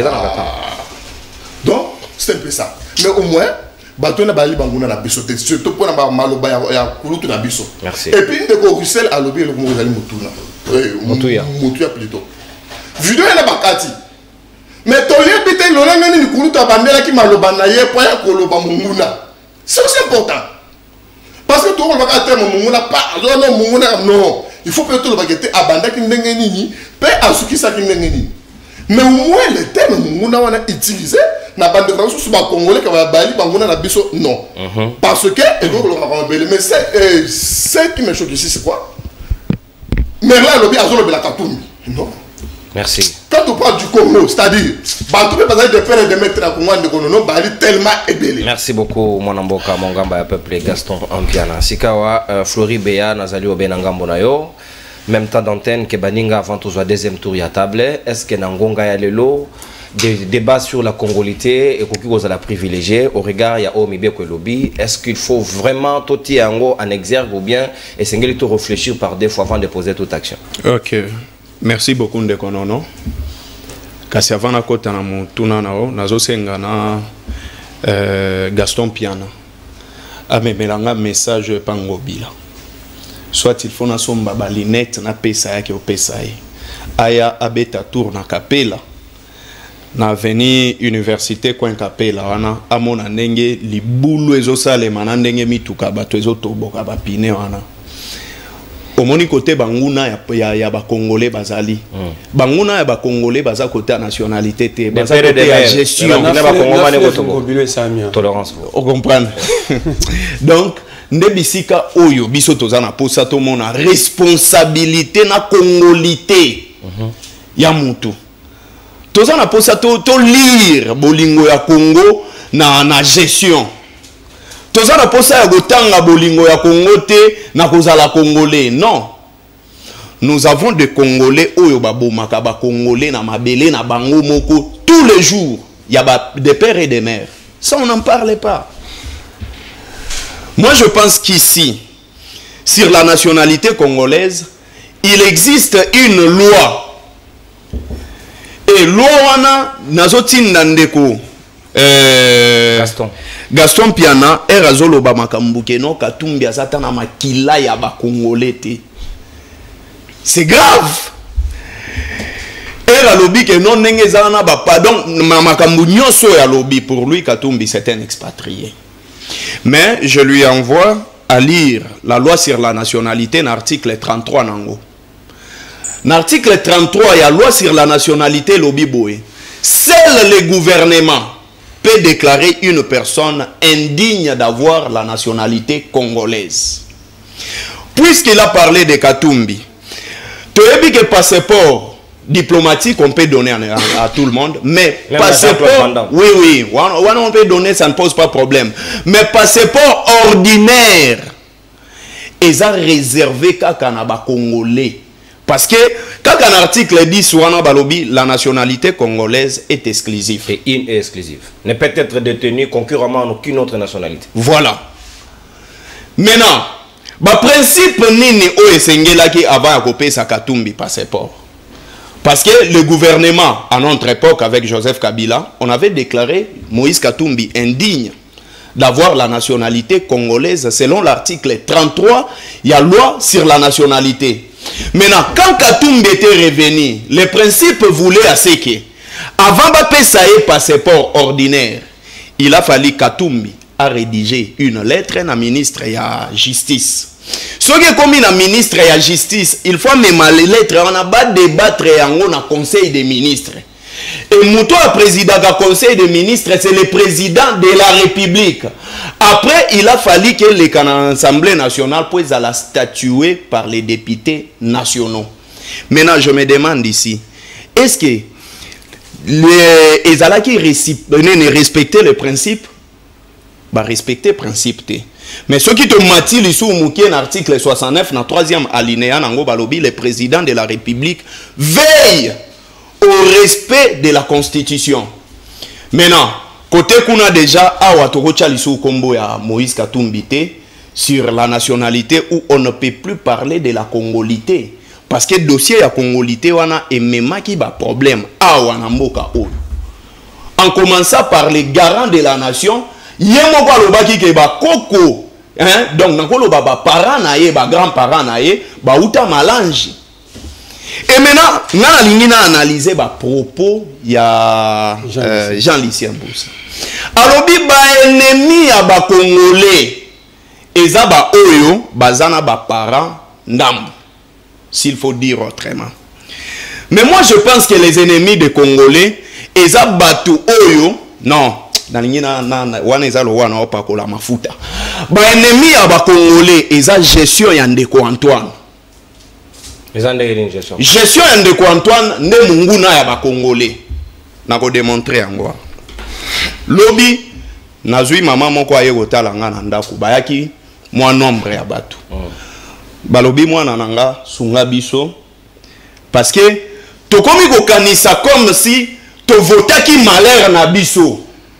donc c'est un peu ça mais au moins bateau na bali banguna na biso surtout pour na maloba ya kulutu na biso merci et puis de Bruxelles à lobby le mo zali mutuna mutuya plutôt vidéo na bakati mais toye bité lolanga ni kulutu abandela ki maloba na ye po ya koloba munguna c'est aussi important parce que tout le monde va terme munguna pas non munguna non il faut que tout le monde abanda ki ndenge nini pe asuki sa ki ndenge nini mais au moins le terme munguna wana utilisé na bande de sous ba congolais ka ba bali banguna na biso non parce que et donc mais c'est qui me choque ici c'est quoi mais là lobby azolo bela Katumbi non merci quand on parle du Congo c'est-à-dire bato pe bazali de faire et de mettre na Congo de Konono bali tellement ébélé merci beaucoup mon amboka mongamba ya peuple Gaston Ampiana sikawa Flori Beya nazali obenangambo na yo même temps d'antenne que baninga avant tout soit deuxième tour ya table est-ce que nangonga ya lelo des débats sur la congolité et qu'on a la privilégiée au regard il y a Omibeko lobby est-ce qu'il faut vraiment tout en exergue ou bien est-ce qu'il faut réfléchir par deux fois avant de poser toute action? Ok, merci beaucoup de konono kasi avant na kota na mutuna nao nazo senga na Gaston Piana amemelanga message pangobila soit il faut na somba balinette na pesa yake o pesa ye aya abeta tour na kapela na avenue université Coin Capella wana amona ndenge libulu ezosalema na ndenge mituka bato ezotoboka bapine wana omoni côté banguna ya ba congolais bazali banguna ya ba congolais baza côté nationalité te baza côté ya gestion na ba congolais tolérance on comprendre donc nde bisika oyo biso tozana posa to mona responsabilité na congolité ya mutu toza na posa to lire bolingo ya Congo na gestion toza na posa ya gotanga bolingo ya Congo te na kozala congolais non nous avons des congolais oyo babomaka ba congolais na mabele na bango moko tous les jours il y a des pères et des mères ça on n'en parle pas. Moi je pense qu'ici sur la nationalité congolaise il existe une loi. Et loi wana nazotinda ndeko Gaston Piana erazolo ba makambuke no Katumbi azata na makila ya ba congolais te. C'est grave. Era lobby que non ndenge zana ba pardon makambu nyonso ya lobby pour lui Katumbi c'est un expatrié. Mais je lui envoie à lire la loi sur la nationalité en article 33 nango. L'article 33, il y a loi sur la nationalité lobby boy. Seul le gouvernement peut déclarer une personne indigne d'avoir la nationalité congolaise. Puisqu'il a parlé de Katumbi, tu as dit que passeport diplomatique on peut donner à tout le monde, mais même passeport, oui, on peut donner, ça ne pose pas problème. Mais passeport ordinaire, ils ont réservé qu'à Kanaba Congolais. Parce que quand un article dit sur Balobi, la nationalité congolaise est exclusive. Et exclusive. Ne peut être détenu concurremment en aucune autre nationalité. Voilà. Maintenant, le principe nini o esengela ki avant akopé sa Katumbi passeport. Parce que le gouvernement, à notre époque, avec Joseph Kabila, on avait déclaré Moïse Katumbi indigne d'avoir la nationalité congolaise. Selon l'article 33, il y a loi sur la nationalité. Maintenant, quand Katumbi était revenu, le principe voulait à ce que, avant de passer un passeport ordinaire, il a fallu Katumbi a rédigé une lettre à ministre de la Justice. Ce qui est comme un ministre de la Justice, il faut même les lettres, on a pas débattre en conseil des ministres. Et Mouto, le président du conseil des ministres, c'est le président de la République. Après, il a fallu que l'Assemblée nationale puisse la statuer par les députés nationaux. Maintenant, je me demande ici, est-ce que les ezalaki respecter le principe, bah respecter principe te. Mais ce qui te mati lisou mouké l'article 69 dans 3e alinéa nango balobi, le président de la République veille au respect de la Constitution. Maintenant, côté qu'on a déjà awa tokocha lisou kombo ya Moïse Katumbi te sur la nationalité, où on ne peut plus parler de la congolité. Parce que le dossier ya congolité wana et même qui ba problème awa na mboka o. En commençant par les garants de la nation, yemo kwa lobaki ke ba koko, hein, donc nakolo ba parents na ye, ba grands-parents na ye, ba uta malange. Et maintenant, na lingina analyser ba propos ya Jean-Lucien Mboussa. Alobi ba ennemi ya ba congolais eza ba oyo bazana ba parents ndambu. S'il faut dire autrement. Mais moi, je pense que les ennemis des Congolais, ils ont battu Oyo. Non. Les ennemis des Congolais, ils ont gestion Yandeko Antoine. Ils ont une gestion. Gestion Yandeko Antoine, ne munguna ya ba Congolais. Nako démontrer angwa. Lobby, nazui maman moko aye kotala nga na ndaku. Bayaki, moi nombre ya batu. Balobi mwana nanga sunga biso parce que tokomi ko kanisa comme si to votaki malheur na biso.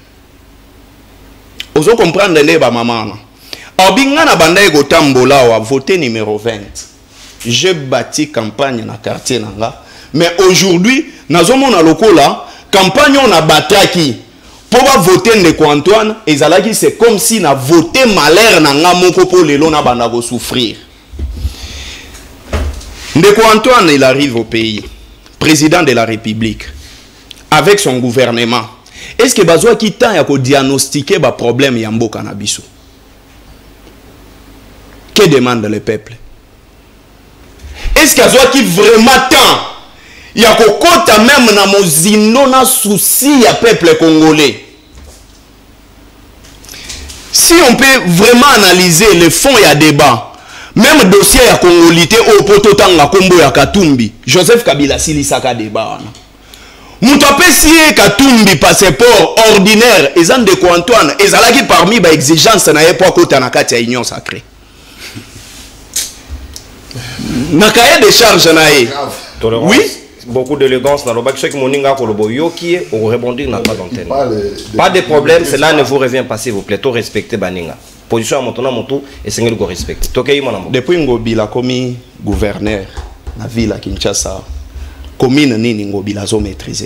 Ozo comprendre le ba maman. Obinga na banda eko tambola wa voter numéro 20. J'ai bâti campagne na quartier nanga, mais aujourd'hui nazomona lokola campagne on a bataki pour voter ndeko Antoine ezalaki c'est comme si na voter malheur nanga moko po lelo na banda ko souffrir. Ndeko Antoine, il arrive au pays, président de la République, avec son gouvernement. Est-ce que Bazoua qui t'a diagnostiqué le problème Yambo Cannabisou? Que demande le peuple? Est-ce que Bazoua qui vraiment tant il y a kokota même na mozino na souci ya peuple congolais? Si on peut vraiment analyser le fond, il y a débat. Même dossier ya congolité au poto tanga kombo ya Katumbi, Joseph Kabila silisaka débat. Moutope si Katumbi passeport ordinaire, ezan de Antoine, ezalaki parmi ba exigence na yepo kota na kati ya union sacrée. Na cahier de charge na ye. Oui, beaucoup d'élégance dans le bac. Ceux qui m'ont dit que vous rebondir n'a pas d'antenne. Pas de problème, cela ne vous revient pas s'il vous plaît. Tout respecter Baninga. Position à mon tour et c'est que vous respectez. Depuis Ngobila comme gouverneur la ville à Kinshasa, commune nini Ngobila zo maîtriser.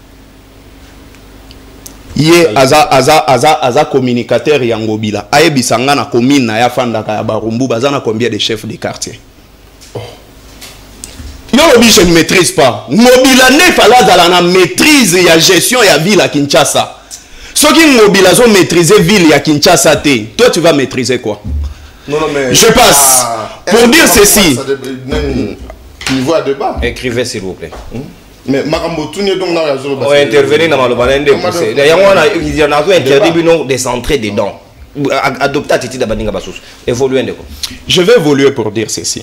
Yé aza communicateur ya Ngobila. Ayebisanga na commune na ya fandaka ya Barumbu bazana combien de chefs de quartier. Yobi je ne maîtrise pas. Ngobila ne fallait la maîtrise ya gestion ya ville à Kinshasa. Ceux qui Ngobila ont maîtrisé ville à Kinshasa, toi tu vas maîtriser quoi? Non, mais je passe. Pour dire ceci. Niveau à débat. Écrivez s'il vous plaît. Mais Marambo Tourné donc dans la zone. On va intervenir dans le balende. D'ailleurs, il y en a interdit de centrer dedans. Adopter attitude de Baninga Bassous. Évoluer Ndeko. Je vais évoluer pour dire ceci.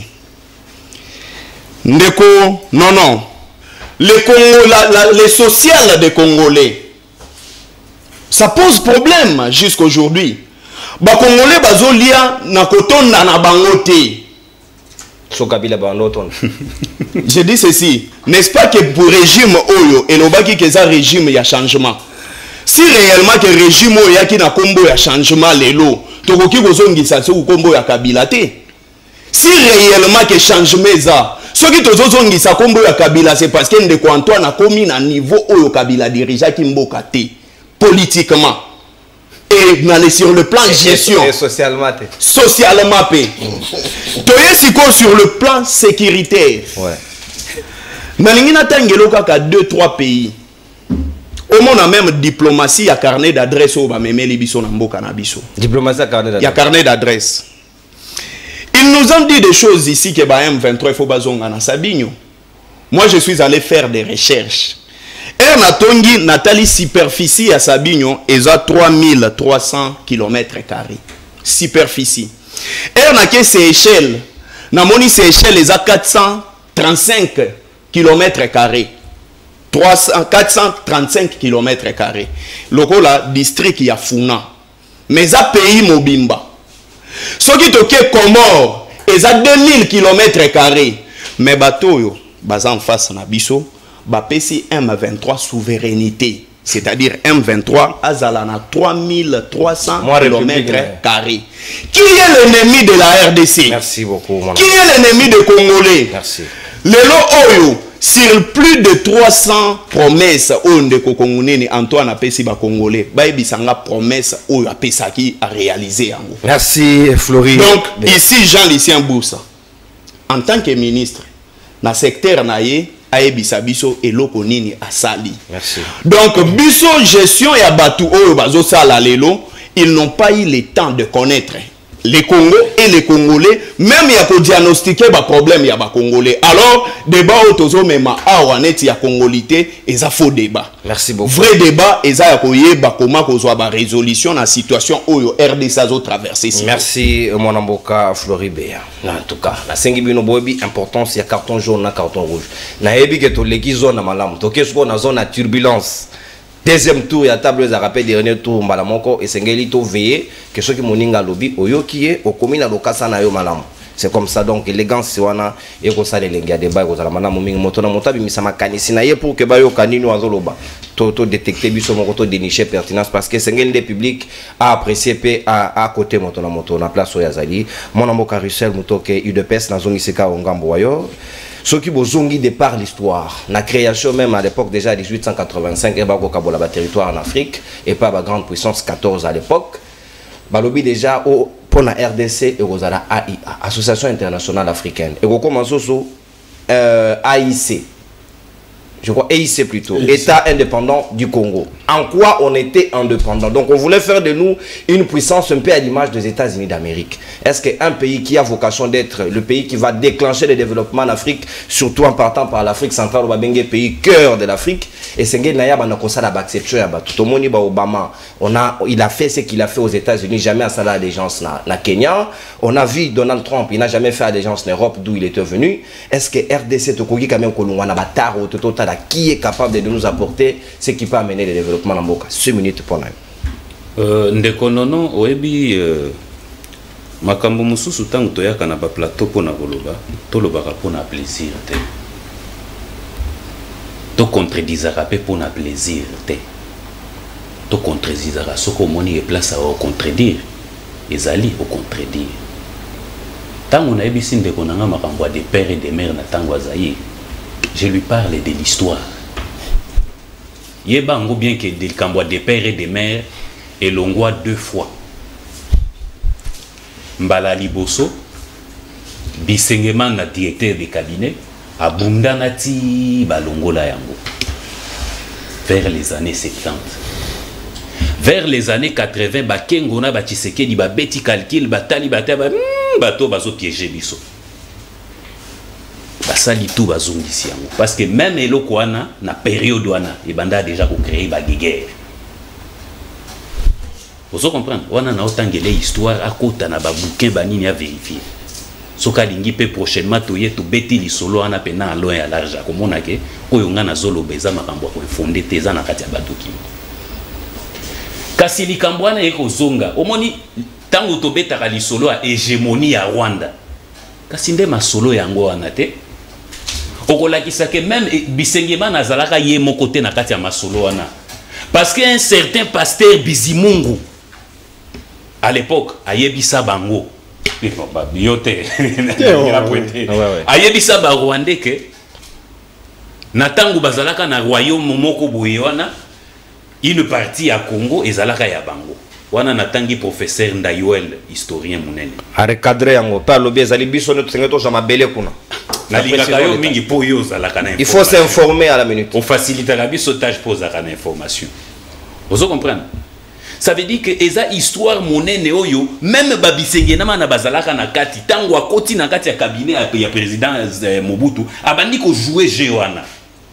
Ndeko, non. Les social des Congolais. Ça pose problème jusqu'aujourd'hui. Ba Congolais bazolia na kotonda na bangote. Je dis ceci, n'est-ce pas que pour régime oyo et lobaki que ça régime y a changement. Si réellement que régime oyo yaki na kombo ya changement lelo, tokoki kozongisa so kombo ya Kabila te. Si réellement que changement ça, ce qui tozongisa kombo ya Kabila c'est parce que Ndeko Antoine a commis na niveau oyo Kabila dirige ki mboka te. Politiquement et sur le plan gestion et socialement sur le plan sécuritaire nalingi natangelo kaka 2-3 pays au monde a même diplomatie à carnet d'adresse au bamemeli biso na mboka na biso diplomatie à carnet d'adresse. Il y a carnet d'adresse. Ils nous ont dit des choses ici que ba M23 il faut bazonga na Sabinyo. Moi je suis allé faire des recherches. Natongi Nathalie superficie à Sabinyo est à 3300 km². Superficie. Nake 435 km². Lokola district ya Funa. Mais ça pays mobimba. Ce qui est Comore, ils ont 2000 km². Mais bateau, en face na biso, bapesi M23 souveraineté. C'est-à-dire M23 azalana 3300 km². Qui est l'ennemi de la RDC? Merci beaucoup. Qui est l'ennemi des Congolais? Merci. Lelo Oyo, sur plus de 300 promesses, Antoine a pesi ba Congolais. Baïbi sanga promesse Oyo a pesaki à réaliser. Merci Flori. Donc ici Jean-Lucien Boussa, en tant que ministre, dans le secteur naïe, aebisa biso eloko nini asali. Merci. Donc biso gestion ya batu Oyo bazo sala lelo, ils n'ont pas eu le temps de connaître les Congos et les Congolais, même il y a pour diagnostiquer les problèmes, il y a des Congolais. Alors, débat autour même il y a Congolité et ça faux débat. Merci beaucoup. Vrai débat et ça y a comment qu'on soit résolution dans la situation où RDC a traversé. Merci mon amboka Floribert. En tout cas, la 5 bino bobi importance il y a carton jaune na carton rouge. Na yebi que to leki zone na malamu. To ke so na zone à turbulence. Deuxième tour, il y a table de rappel dernier tour Malamoko et Sengeli to veiller que ceux qui moninga lobby oyo qui est au commune à l'occasion na yo malam. C'est comme ça donc élégance c'est wana et comme ça les lenga débat ko zala mana momingi moto na motabi misama kanisi na ye pour que ba yo kanini wazoloba to détecter biso moko to dénicher pertinence parce que Sengeli des publics a apprécié pe à côté moto na place oyazali mon ambo carrousel motoke UDPS na zongi seka ongambo wayo. Ce qui bozongi de par l'histoire, la création même à l'époque déjà 1885, et la territoire en Afrique et pas la grande puissance 14 à l'époque, balobi déjà pour la RDC et la AIA, Association internationale africaine, et commence sur AIC. Je crois EIC plutôt, État indépendant du Congo. En quoi on était indépendant? Donc on voulait faire de nous une puissance un peu à l'image des États-Unis d'Amérique. Est-ce qu'un pays qui a vocation d'être le pays qui va déclencher le développement en Afrique, surtout en partant par l'Afrique centrale, ou bien pays cœur de l'Afrique, et c'est tout le monde Obama, il a fait ce qu'il a fait aux États-Unis, jamais à ça l'allégeance na Kenya. On a vu Donald Trump, il n'a jamais fait allégeance en Europe d'où il était venu. Est-ce que RDC Tokogi quand même qui est capable de nous apporter ce qui peut amener le développement en Boka? 6 minutes pour nous. Ndekonono oebi makambo mususu tangu toyaka na ba plateau pona koloba tolobaka pona plaisir te to contredisaka pe pona plaisir te to contredisaka soko moni e place à contredire ezali au contredire tangu na ebisi ndeko nanga makambo de père et de mère na tango azayi. Je lui parle de l'histoire. Yeba ngo bien que des cambois de père et de mère et l'ongwa 2 fois. Mbala liboso bisengema na directeur de cabinet abundana ti balongola yango. Vers les années 70. Vers les années 80 bakengo na ba Tshisekedi ba beti calcul batali bataba bato bazo piéger biso. Basali tout bazongisi yango parce que même eloko wana na période wana ebanda déjà ko créer ba guerre. Vous comprenez? Wana na otangele histoire akota na ba bouquin banini à vérifier. Soka lingi pe prochainement toye to beti li solo wana pena loin ya large akomona ke oyo nga na zolo beza makambo ko fondé teza na kati ya badoki. Kasi likambo wana eko zonga omoni tango to betaka li solo a hégémonie ya Rwanda. Kasi nde masolo yango wana te. Okolakisa que même bisengema nazalaka ye mon côté na kati ya masolo wana parce qu'un certain pasteur Bizimungu à l'époque ayebisa bango biote ayebisa ba Rwandais que na tango bazalaka na royaume moko boye wana une partie à Congo ezalaka ya bango wana natangi professeur Ndayuel historien munene recadrer yango pa lobi ezali biso ne tsengeto za mabele kuna. Il faut s'informer à la minute. On facilite la bisotage pour la information. Vous comprenez? Ça veut dire que eza histoire monene oyo même babisenge na mana bazalaka na kati tango akoti na kati ya cabinet ya président Mobutu abandi ko jouer jeu wana.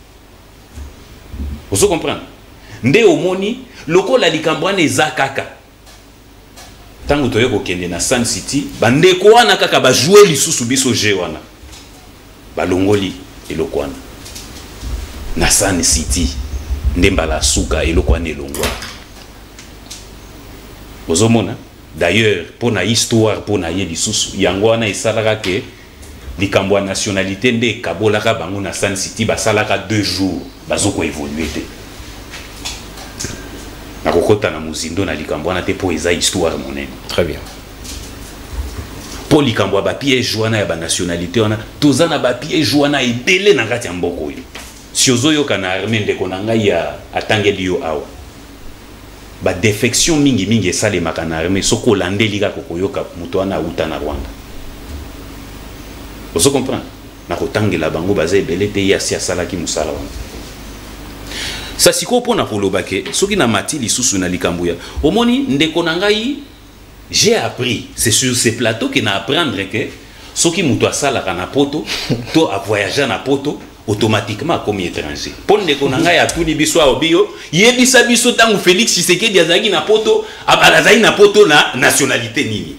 Vous comprenez? Nde omoni lokola likambwana eza kaka. Tango toyo ko kende na Sun City bande ko wana kaka ba jouer lisusu biso jeu wana. Balongoli et le Kwan. na Sun City ndembala suka eloko ane longwa ozomona d'ailleurs pour na histoire pour na ye lisusu yango wana esalaka ke likambo ya nationalité nde kabolaka bango na Sun City basalaka 2 jours bazoko évoluer te na kokota na muzindo na likambo wana te po eza histoire monene. Très bien. Pour likambo ba piège wana ya ba nationalité wana tozana ba piège wana ebele na kati ya mboko oyo si ozoyo kana armée ndeko na ngai ya atangeli yo awa ba défection mingi esale makana armée soko landeli ka koyoka muto wana uta na Rwanda. Vous comprenez? Na kotangela bango baza ebele te ya sia salaki musala wana. Ça siko pona kolobake soki na mati lisusu na likambo ya omoni ndeko na ngai j'ai appris c'est sur ces plateaux que na apprendre que soki muto asala kana poto to a voyager na poto automatiquement comme étranger. Pour ndeko na ngai atuni biso obio yebisa biso tangu Félix Tshisekedi azaki na poto abazaki na poto na nationalité nini.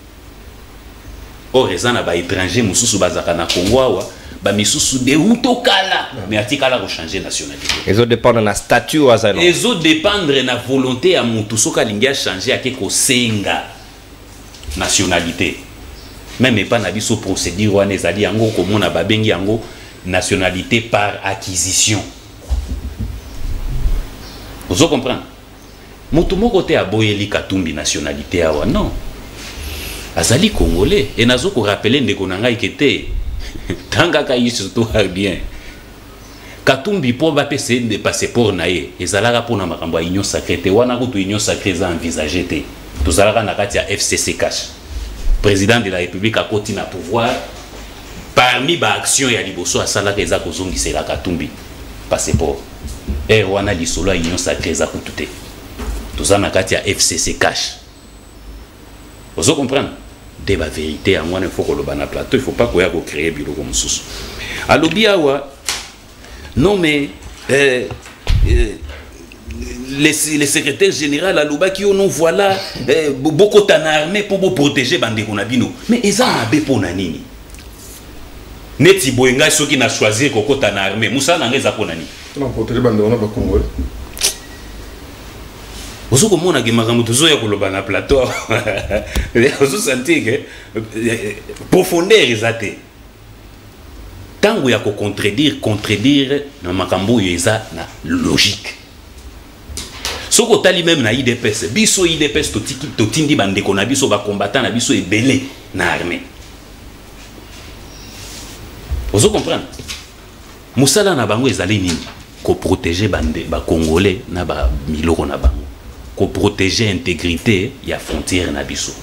Or ezana ba étranger mususu bazaka na Congo awa ba misusu de utokala mais atikala ko changer nationalité. Ezo dépendre na statut azalo. Ezo dépendre na volonté ya mutu soka lingia changer akeko senga nationalité. Même pas na biso procédure wana ezali yango komona babengi yango nationalité par acquisition. Vous comprenez? Mutu moko te aboyeli Katumbi nationalité awa non. Azali congolais et nazo ko rappeler ndeko na ngai kete tanga ka surtout bien. Katumbi po ba pese de passeport na ye ezalaka pona makambo ya union sacrée te wana ko to union sacrée za envisager te. Tozalaka na kati ya FCC cash. Président de la République a continué à pouvoir parmi ba action ya liboso asala ka ezako zongisela Katumbi passeport. Et wana lisolo union sacrée za kutute. Tozana kati ya FCC cash. Vous comprenez? De la vérité, à moi, il faut que le banana plateau, il ne faut pas qu'on créer un bureau comme ça. Alors, non, mais les secrétaires généraux à l'Alouba qui ont voilà beaucoup d'armées pour protéger Bande Konabino. Mais ils ont un bé pour Nanini. Neti Boenga, ceux qui n'ont choisi Koko Tanarmé, Moussa Nangeza Ponani. On a protégé Bande Konabino. Vous avez vu que na plateau, vous sentez que profondeur est tant que vous contredire na makambo yeza na logique. Ce que tali même na IDPS, biso IDPS totindi bande ko na biso ba combattant na biso ebele na armée. Vous comprenez? Musala na bango ezali nini? Ko protéger bande ba congolais na ba miloko na bango. Ko protéger l'intégrité ya frontière na biso.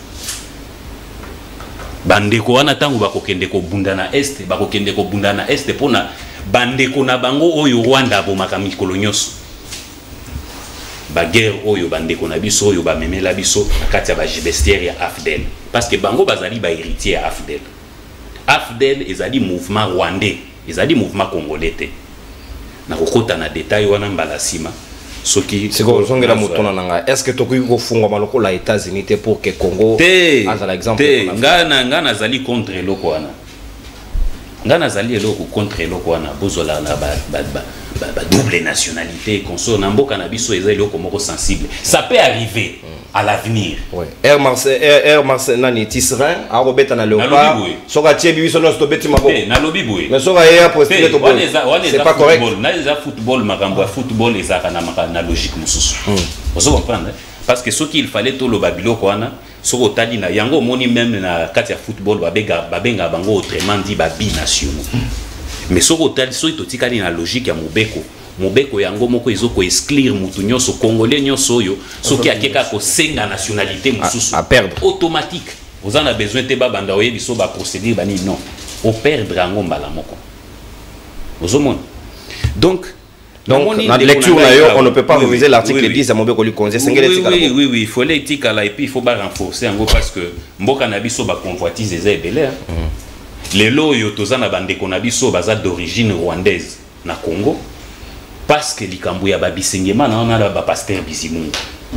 Bandeko wana tangu bakokende ko bunda na est, bakokende ko bunda na est pona bandeko na bango oyo Rwanda bomaka mikolo nyonso. Ba guerre oyo bandeko na biso oyo ba memela biso kati ya ba vestiaire ya AFDEL parce que bango bazali ba héritier ya AFDEL. AFDEL ezali mouvement rwandais, ezali mouvement congolais te. Na kokota na détail wana mbala sima. C'est quoi zongela mutona nanga est-ce que tokoki ko funga maloko la États-Unis pour que Congo azala exemple ngana zali contre eloko wana ngana zali eloko contre eloko wana bozola na ba double nationalité consort na mboka na biso eza eloko moko sensible ça peut arriver à l'avenir. Ouais. Air Marseille nani tisserin a robeta na leopard soka tie biso no stobeti mabo na lobi boy mais soka ya poster to bon c'est pas correct na les football makambo football ezaka na logique mususu vous comprenez parce que ce qu'il fallait to lo babilo kwana soko tali na yango moni même na kati ya football babenga bango autrement dit ba binationaux mais soko tali so itotikali na logique ya mobeko yango moko ezoko exclure mutu nyonso congolais nyonso oyo soki akeka ko senga nationalité mususu à perdre automatique vous en avez besoin te ba banda oyebi so ba procédure bani non au perdre yango mbala moko ozomona donc dans la lecture on ne peut pas réviser l'article 10 à mobeko li konze sengele tikala oui il faut les tikala et puis il faut ba renforcer yango parce que mboka na biso ba convoitise eza ebele lelo yo tozana bandeko na biso baza d'origine rwandaise na Congo parce que likambo ya babisengema na ona ba pasteur Bizimungu.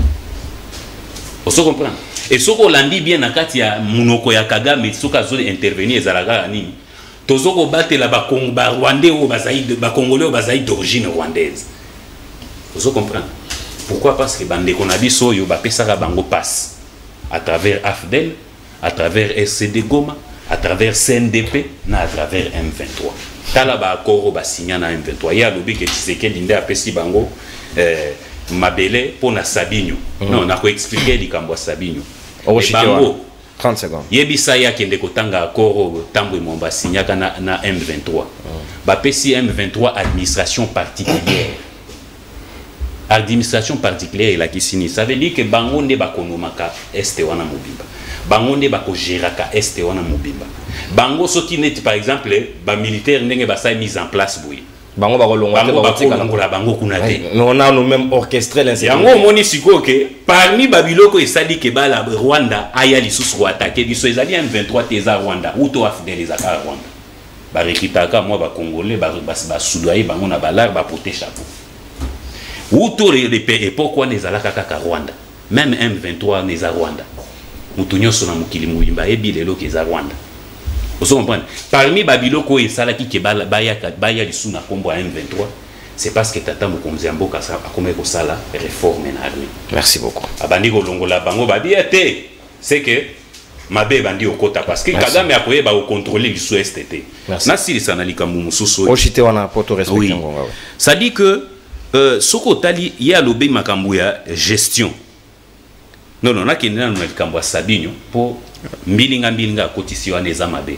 Vous comprenez? Et ce qu'on l'a dit bien na kati ya munoko ya Kagame soka zo intervenir ezalaka nini? tozoko batela ba Rwandais ou ba Congolais ou bazaï d'origine rwandaise. Vous comprenez? Pourquoi? Parce que bande qu'on a dit so yo ba pesaka bango passe à travers AFDEL, à travers SCD Goma, à travers CNDP, à travers M23. Tala ba accord ba signé na M23. Ya lobi que Tshisekedi ndé apesi bango mabele pour na Sabinyo. Non, na ko expliquer likambo Sabinyo. Bango 30 secondes. Yebisa ya kende kotanga accord tambo momba signaka na M23. Ba pesi M23 administration particulière. Administration particulière la kisini. Ça veut dire que bango ne ba konomaka este wana mobimba. Bango ne ba ko geraka este wana mobimba. Bango soki net par exemple ba militaire ndenge ba sa mise en place boui. Bango ba kolongola bango kuna te. Mais on a nous même orchestré l'insécurité. Yango moni siko ke parmi babiloko esali ke ba la Rwanda aya lisusu attaquer biso ezali M23 teza Rwanda ou to afdel ezaka Rwanda. Ba rekitaka moi ba Congolais ba soudoyer bango na balar ba porter chapeau. Ou to les et pourquoi nezalaka kaka Rwanda. Même M23 neza Rwanda. Mutunyo sona mukili muyimba ebilelo ke za Rwanda. Vous comprenez? Parmi babiloko et salaki ke baya lisu na kombo M23, c'est parce que Tata Mokonzi Mboka a comme ko sala réforme na armée. Merci beaucoup. Abandi ko longola bango babiete, c'est que mabe bandi okota parce que Kagame a koye ba contrôler lisu STT. Na sili sana likambu mususu. Ochité wana poto respecter ngonga. Ça dit que soko tali ya lobe makambu ya gestion. Non non, na kinena na likambu ya Sabinyo pour mbilinga kotisi wana eza mabe.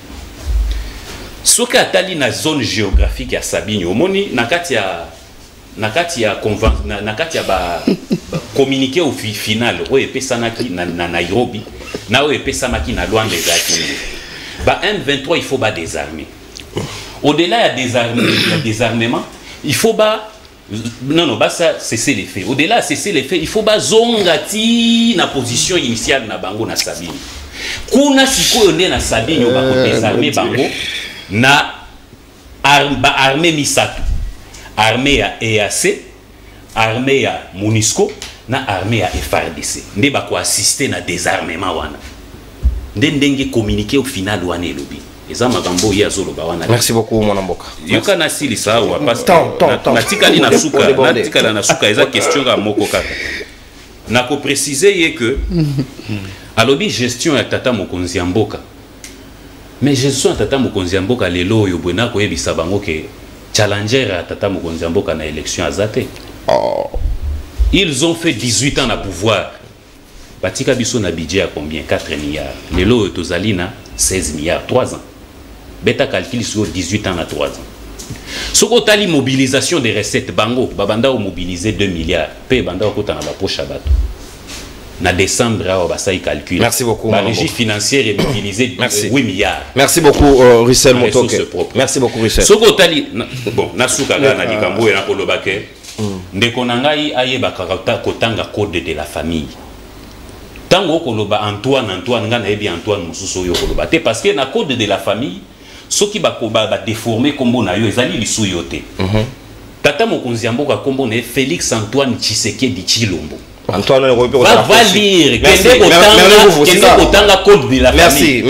Soka atali na zone géographique ya Sabinyo omoni nakati ya ba communiqué au final o epesanaki na Nairobi na o epesamaki na Luanda ezaki ba M23 il faut ba désarmer. Au-delà des désarmement, il faut ba non ça cesser les faits. Au-delà cesser les faits, il faut ba zongati na position initiale na bango na Sabinyo. Kuna sikoyo nde na Sabinyo ba ko désarmer bango na armée misatu, armée ya EAC, armée ya MONUSCO, na armée ya FARDC. Nde ba ko assister na désarmement wana. Nde ndenge communiquer au final wana elobi. Eza makambo ya zolo ba wana. Merci beaucoup mon Mboka. Yoka na sili sa wa parce que na tikali na suka, na tikala na suka eza question ga moko kaka. Na ko préciser ye que alobi gestion ya Tata Mokonzi Mboka. Mais gestion ya Tata Mokonzi Mboka lelo yo bwena ko yebisa bango ke challenger ya Tata Mokonzi Mboka na élection azate. Ils ont fait 18 ans na pouvoir. Batika biso na budget à combien? 4 milliards. Lelo yo tozali na 16 milliards 3 ans. Beta calcul sur 18 ans à 3 ans. Soko tali mobilisation des recettes bango babanda o mobiliser 2 milliards. Pe banda ko tanga ba poche bato. Na décembre ba sai calcul. Merci beaucoup. La régie financière est mobilisée 8 milliards. Merci beaucoup Russell Motoke. Merci beaucoup Russell. Soko tali bon nasuka na likambo na kolobake. Ndeko nangai ayeba kotanga code de la famille. Tango koloba Antoine ngana ebi Antoine mususu yo koloba te parce que na code de la famille soki ba déformer kombo na yo ezali lisu yo te. Tata Mokonzi Mboka kombo na Félix Antoine Tshisekedi Tshilombo. Antoine ne reprend pas. Va lire kende kotanga code de la famille.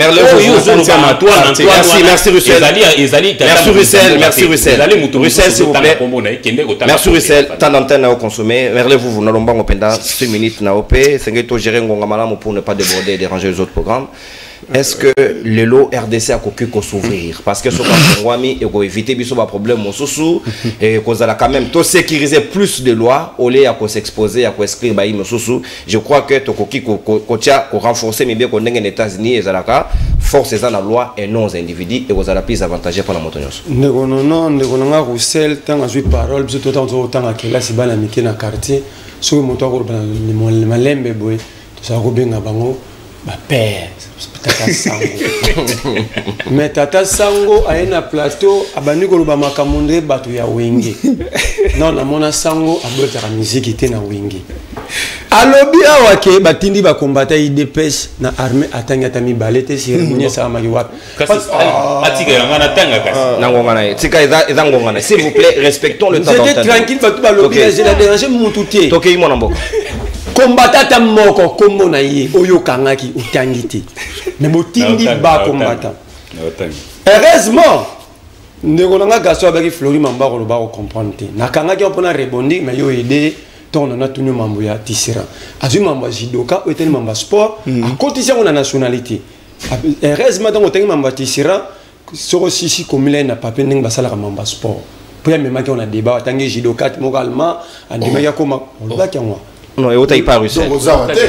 Merci Russell. Merci Russell. Russell s'il vous plaît. Merci Russell. Tant d'antenne à consommer. Merlez-vous vous n'allons pas en pendant 6 minutes na OP. C'est que tu gères ngonga malamu pour ne pas déborder et déranger les autres programmes. Est-ce que le lot RDC a cocu qu'on s'ouvrir parce que ce qu'on a mis et qu'on éviter biso ba problème mon sous et qu'on a quand même tout sécuriser plus de lois au lieu à qu'on s'exposer à qu'on inscrire ba mon sous. Je crois que to cocu qu'on tient qu'on renforcer mais bien qu'on est en États-Unis et zalaka force ça la loi et non aux individus et aux plus avantagés pour la montagnose. Non nga Roussel tant azui parole biso tout temps à quelle c'est bana miki na quartier sur moto ko le malembe boy to ça ko benga bango ba père Tata Sango. Mais Tata Sango a un plateau abandi koloba makamondre batu ya wenge. Non na mona Sango abota la musique était na wenge. Alobi awake batindi ba combattre IDPS na armée atanga tami balete cérémonie ça maki wapi. Atika yanga tanga kasi. Nangonga na tika eza ngonga na. S'il vous plaît, respectons le temps d'antenne. J'étais tranquille batu ba lobi j'ai la déranger mon touté. Tokei mona Mboka. Combattant moko kombo na ye oyo kangaki utangiti. Mais motindi ba combattant. Heureusement, nous avons avec Flori Mamba, on va comprendre. Nakanga qui a rebondi, mais il a aidé. On a tout le monde à Tissera. Azul Mamba Jidoka, ou était Mamba Sport, à côté de la nationalité. Heureusement, on a Mamba Tissera, sur aussi comme il n'a pas peine de salaire Mamba Sport. Puis même on a débat, tant que Jidoka, moralement, à débat comme on va qu'il y a moi. Non, et où t'as pas réussi. Hier,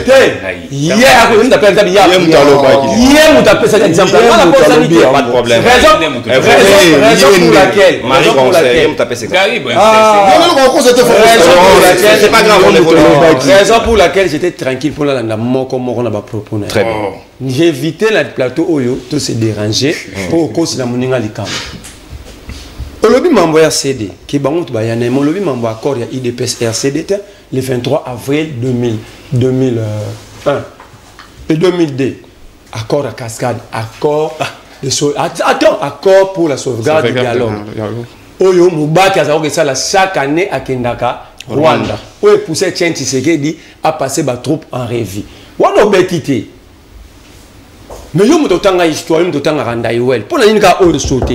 on appelle ça hier, on appelle ça exemple. Pas de problème. Raison pour laquelle. C'est pas grave, on évolue. Raison pour laquelle j'étais tranquille pour la mort comme on a proposé. Très bien. J'ai évité le plateau Oyo, tout se déranger pour cause de la moninga likam. Le lobby m'a envoyé RCD, qui est bon, le lobby m'a envoyé accord il IDPS RCD le 23 avril 2001 et 2002. Accord à cascade, accord accord pour la sauvegarde du dialogue. Oyo Moubaki a ça chaque année à Kendaka, Rwanda. Où est poussé Tien Tshisekedi à passer ma troupe en revue. Wano betité. Mais yo mutotanga histoire, mutotanga randa iwel. Pour la ninka oyo sauter.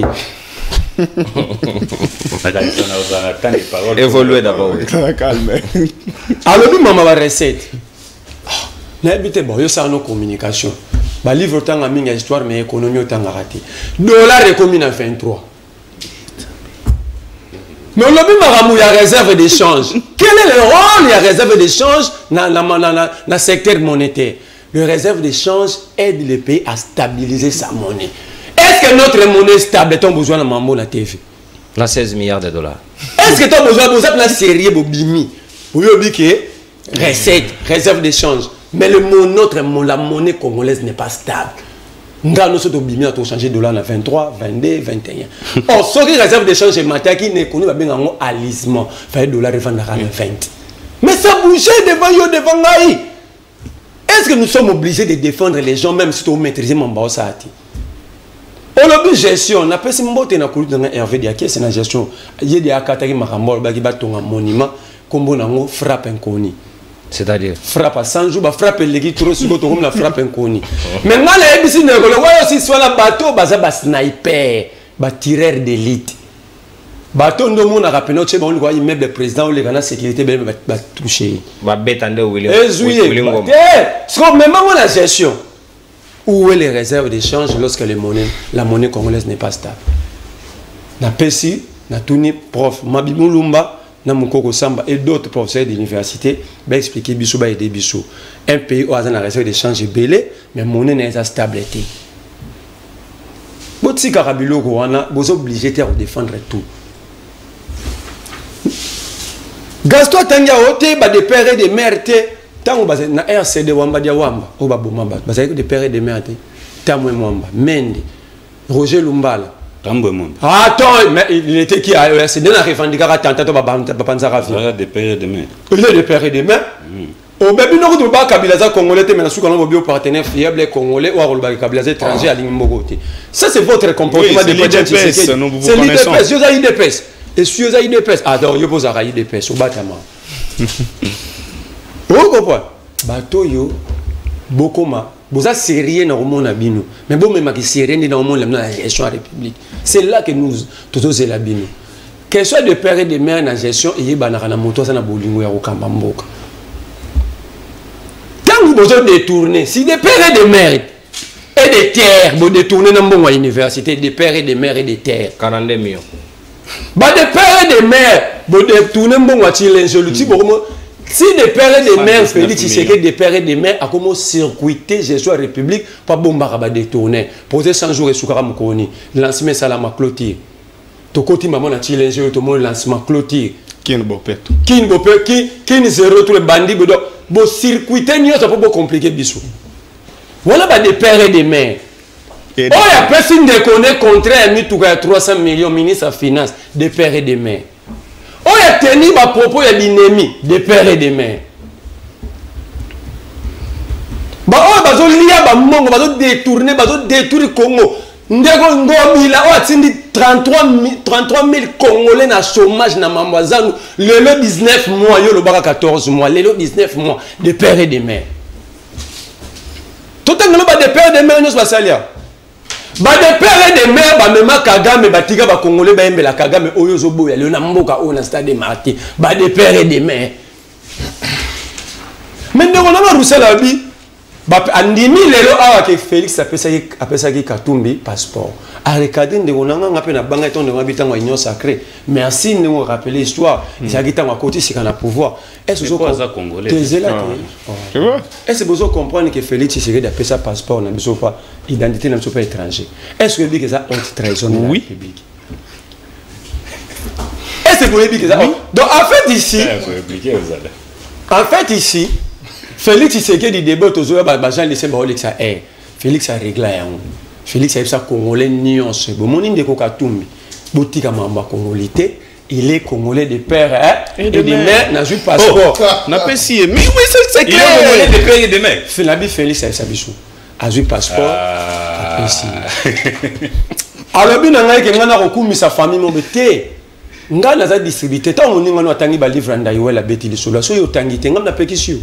Évoluer d'abord. Calme. Alors nous maman va recette. N'habite bon, yo ça nos communication. Ba livre tanga minga histoire mais économie tanga raté. Dollar et commune en 23. Mais le lobby maramou ya réserve d'échange. Quel est le rôle ya réserve d'échange dans le secteur monétaire? Le réserve d'échange aide le pays à stabiliser sa monnaie. Est-ce que notre monnaie est stable? Tu as besoin de mambo la TV? Là, 16 milliards de dollars. Est-ce que tu as besoin de la série Bobimi? Oui, recette, réserve d'échange. Mais la monnaie congolaise n'est pas stable. Nous avons changé de dollar en 23, 22, 21. Or, ce qui réserve d'échange est matin qui n'est connu pas un alisement. Fait dollar revendre à 20. Mais ça bougeait devant Gaï. Est-ce que nous sommes obligés de défendre les gens même si nous maîtrisons mon baosati? On a une gestion, on a fait un peu de Hervé Diaké, c'est une gestion. Il y a des akatari marambol, qui ont un monument, comme on frappe inconnu. C'est-à-dire frappe à 100 jours, frappe les trop sur la frappe inconnue. Maintenant, les ABC ne voient aussi soit un bateau, un sniper, un tireur d'élite. Bateau, nous avons rappelé notre chef, on voit immeuble président, les gars, sécurité, va toucher. Va bétander William. Même la gestion. Où est les réserves d'échange lorsque la monnaie congolaise n'est pas stable? Na Pessi, na Touni, prof, Mabimou Lumba, na Moukoko Samba et d'autres professeurs d'université va expliquer Bissou va aider Bissou. Un pays où la réserve d'échange est belée, mais la monnaie n'est pas stable. Si Karabilo Rwanda, vous êtes obligé de défendre tout. Gaston Tangiaote, des pères et des mères. Tant que na RCD wamba dia wamba o ba bomamba bazali de père de mère tamwe mwamba Mende Roger Lumbala tamwe mwamba attends mais il était qui à RCD na revendiquer attentat ba panza rafi de père de mère il est de père de mère o bebi no ko ba kabila za congolais mais na souka no bio partenaire fiable congolais ou a ba kabila za étranger à l'immogoté. Ça c'est votre comportement de président. C'est l'IDPS, yo za IDPS et sur za IDPS attends yo pose à IDPS au batama. Vous comprenez? Bateau yo, Bokoma, vous êtes sérieux dans le monde abino. Mais vous même qui sérieux dans le monde la gestion de la République. C'est là que nous tous la bino. Qu'elle soit de père et de mère dans la gestion, et y a na moto ça na bolingo ya Okambamboka. Quand vous besoin détourner, si des pères et de mères et des terres, vous détournez dans bon université, des pères et de mères et des terres. 42 millions. Bah des pères et de mères, vous détournez bon solution pour si des pères et des mères, Félix Tshisekedi, des pères et des mères, a comment circuiter gestion de la République, pas bon baraba détourner. Poser 100 jours et soukara mokoni. Lancement salama clôture. To koti maman a tiré l'ingénieur, tout le monde lancement clôture. Qui ne peut pas. Qui ne zéro tous les bandits, bon circuiter, n'y a pas beaucoup compliqué bisou. Voilà des pères et des mères. Oh, il y a personne qui connaît contraire, mis tout 300 millions, ministre des Finances, des pères et des mères. Oh, il y a tenu à propos de l'ennemi, des pères et des mères. Bah, oh, bah, ils ont détourné le Congo. Ndeko Ngobila, oh, atindi 33 000 Congolais na chômage na Mambazanu. Le 19 mois, yo le baka 14 mois, le 19 mois, des pères et des mères. Tout le monde des pères et des mères, nous sommes salia. Ba de père et de mère ba mema Kagame batika ba Congolais ba yembela Kagame oyo zobo ya na mboka o na stade marqué ba de père et de mère. Mais on a Roussel abi ba andimi lelo awa ke Félix apesa ki Katumbi passeport. A regarder de onanga ngape na banga ton de ngabita ngwa union sacrée. Merci de nous rappeler l'histoire. C'est agita ngwa côté c'est kana pouvoir. Est-ce que vous êtes congolais? Tu vois? Est-ce que vous comprenez que Félix c'est de apesa passeport na biso pas identité na biso pas étranger? Est-ce que vous dites que ça haute trahison de la République? Est-ce que vous dites que ça? Donc en fait ici Félix c'est que du débat toujours ba gens laisser ba Alexa Félix a réglé yango. Félix a ça congolais nuance. Bon mon inde ko Katumbi. Botika mamba congolité, il est congolais de père et de mère n'a eu passeport. N'a pas si mais oui c'est clair. Il est congolais de père et de mère. Finalement Félix a ça bichou. A eu passeport. Alors bien ngai ke ngana ko kumisa famille mo bete. Nga na za distribuer tant on ngana atangi ba livre ndayo la beti le solo so yo tangi te ngam na pekisio.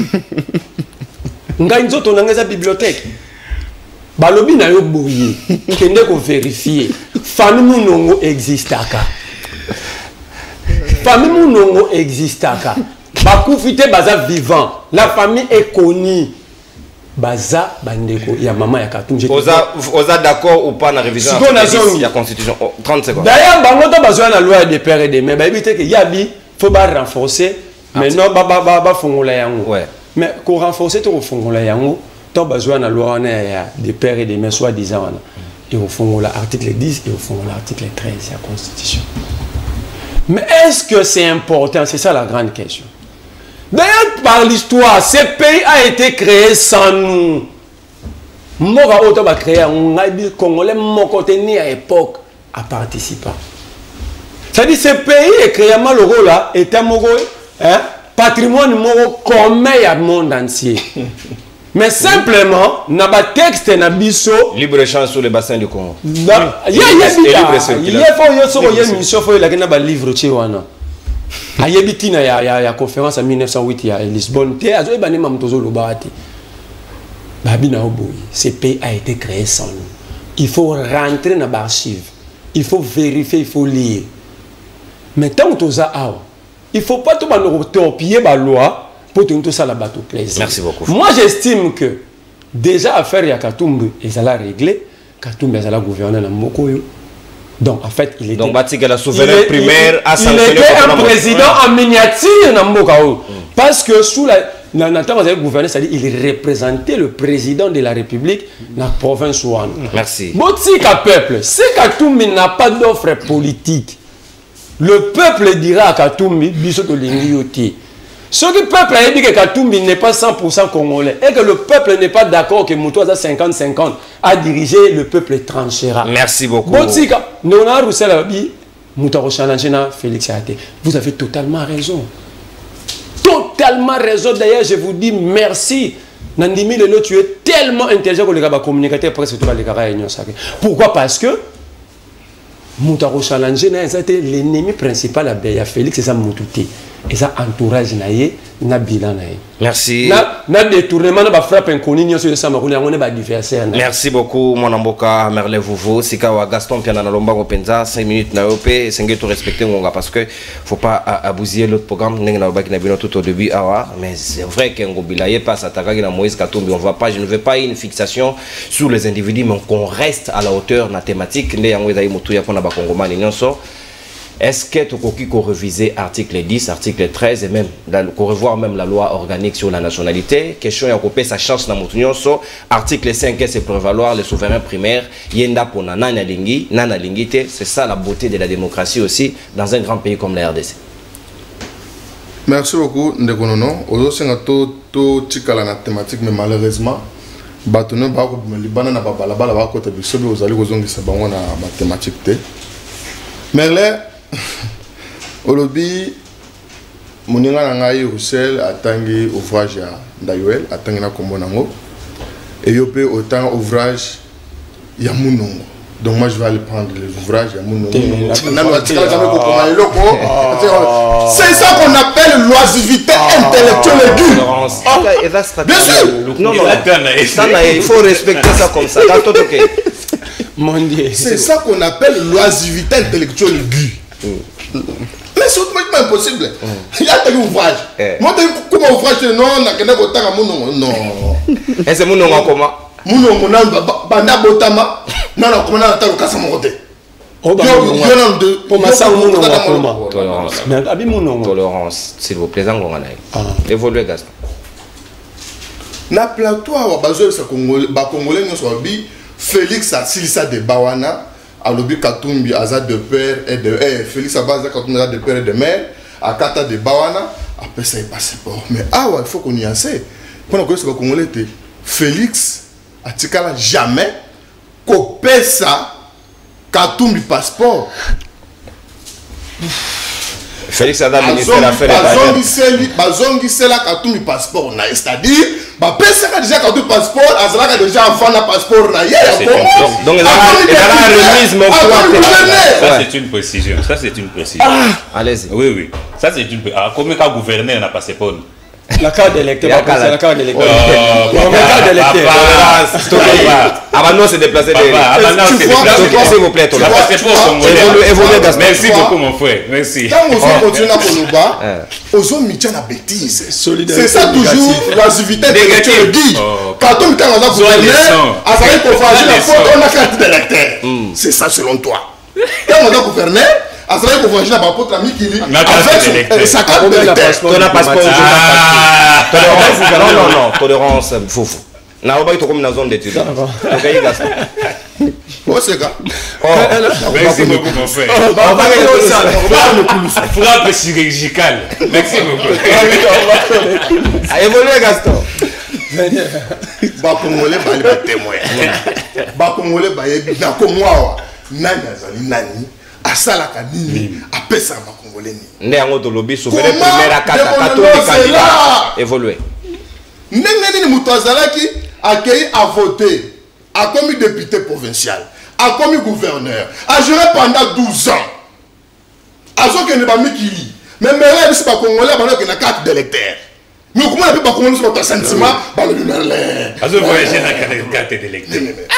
Nga nzoto na ngaza bibliothèque. Balobi na yo boye kende ko vérifier famille munongo existaka bakufite baza vivant la famille est connue baza bandeko ya maman ya Katumbi oza d'accord ou pas na révision de la constitution 30 secondes d'ailleurs bango to bazwa na loi de père et de mère ba éviter que yabi faut ba renforcer mais non ba fongola yango ouais mais ko renforcer to fongola yango to bazwa na loi na ya de père et de mère soit disant et au fond l'article 10 et au fond l'article 13 de la constitution. Mais est-ce que c'est important? C'est ça la grande question. D'ailleurs par l'histoire ce pays a été créé sans nous. Mora auto ba créé un Congolais mon côté ni à époque à participer. C'est-à-dire ce pays est créé à Maloro là est un mogo patrimoine mogo commun à monde entier. Mais simplement, n'a pas texte na biso libre échange sur le bassin du Congo. Il y a livre chez wana. Ayebitina ya conférence en 1908 à Lisbonne. Té azo ebane mamtozo lobati. Babi na oboyi. Ce pays a été créé sans nous. Il faut rentrer dans l'archive. Il faut vérifier, il faut lire. Mais tant que toza awa, il faut pas tout torpiller la loi. Pour tout ça la bateau plaisir. Merci beaucoup. Moi j'estime que déjà affaire ya Katumbi ils allaient régler. Katumbi ils allaient gouverner dans Mokoyo. Donc en fait il était. Donc Batika la souverain primaire a sanctionné. Il était un président en miniature dans Mokoyo. Parce que sous la temps vous avez gouverné, c'est-à-dire il représentait le président de la République dans la province ouane. Merci. Botika peuple, si Katumbi n'a pas d'offre politique, le peuple dira à Katumbi biso to lingioti. Ce que le peuple a dit que Katumbi n'est pas 100% congolais et que le peuple n'est pas d'accord que Moutoua 50-50 a dirigé, le peuple tranchera. Merci beaucoup. Botika, Nona Rousselabi, Moutoua Chalangena, Félix Até. Vous avez totalement raison. Totalement raison. D'ailleurs, je vous dis merci. Nandimi Lelo, tu es tellement intelligent que les gars vont communiquer presque tout les gars. Pourquoi? Parce que Moutoua Chalangena, c'était l'ennemi principal à Béya Félix, c'est ça Moutouté. Et ça entourage naïe na bilan naïe. Merci. Na détournement na ba frappe inconnu sur ça makuni ngone ba adversaire. Merci beaucoup mon amboka Merle Vovo Sikawa Gaston Piana na lomba ko penza 5 minutes na opé sengé to respecter ngonga parce que faut pas abuser l'autre programme ndenga na baki na bino tout au début awa mais c'est vrai que ngobila ye passe attaquer na Moïse Katumbi on va pas je ne veux pas une fixation sur les individus mais qu'on reste à la hauteur na thématique ndé yango ezali mutu ya pona ba kongomani nyonso. Est-ce que tu peux réviser article 10, article 13 et même revoir même la loi organique sur la nationalité? Question à couper sa chance dans mon article 5 c'est prévaloir les souverains primaires. Yenda pour nana lingite, c'est ça la beauté de la démocratie aussi dans un grand pays comme la RDC. Merci beaucoup Ndekonono. Aujourd'hui to tikala na thématique mais malheureusement batono ba ko libana na babala bala ba ko te bisobe ozali kozongisa bango na mathématique te. Mais là Olobi Moninga Nangai Roussel a tangi ouvrage à Dayuel, a tangi na Kombonango. Et yopé autant ouvrage Yamunongo. Donc moi je vais aller prendre les ouvrages Yamunongo. C'est ça qu'on appelle l'oisivité intellectuelle dure. Bien sûr. Non, il faut respecter ça comme ça. C'est ça qu'on appelle l'oisivité intellectuelle aiguë. Mais c'est automatiquement impossible. Il y a des ouvrages. Moi, comment ouvrage, non, on a non. Et c'est mon nom comment? Mon nom, Banda Botama, non, comment on a le cas mon côté. Tolérance, s'il vous plaît, évoluez, Gaston. Na plateau, Congolais, Félix a silisa de Bawana, à l'objet Katumbi, Azad de père et de Félix Abaza Katumbi de père et de mère, à Kata de Bawana, après ça est passé pas. Mais il faut qu'on y aille. Quand on connaît ce Congolais, Félix a tikala jamais copé ça. Katumbi passeport. Félix a ministre l'affaire bazongi c'est là Katumbi passeport na, c'est-à-dire bah personne déjà Katumbi passeport azalaka déjà avant la passeport na donc il a remise mon ça c'est une précision, allez-y. Oui, ça c'est une comment qu'un gouverneur n'a passeport. La carte d'électeur, la carte d'électeur. Avant se déplacer. S'il vous plaît, merci beaucoup mon frère, merci. Quand on continue à Koloba, on met la bêtise. C'est ça toujours l'oisivité intellectuelle dit. Quand on est en gouverneur, on a carte d'électeur. C'est ça selon toi. Quand on est gouverneur, à ce qu'on voit la porte ami qui lit avec sa carte d'électeur. Ton passeport. Non, tolérance, fou. Na oba ito comme dans zone d'études. OK, Gaston. Oh c'est gars. Merci beaucoup mon frère. Frappe chirurgicale. Merci beaucoup. Évoluez Gaston. Ba Congolais ba les témoins. Ba Congolais ba na komwa nani azali nani. Asala kanini apesa ba Congolais ni. Né yango to lobby souverain première candidat. Évoluer. Nengeni muto azalaki accueilli à voter, a commis député provincial, a commis gouverneur, a géré pendant 12 ans. A ce que ne pas mikili. Mais là c'est pas Congolais qui a carte d'électeur. Mais comment on peut pas Congolais sur ton sentiment par le numéro là. A ce voyager la carte d'électeur.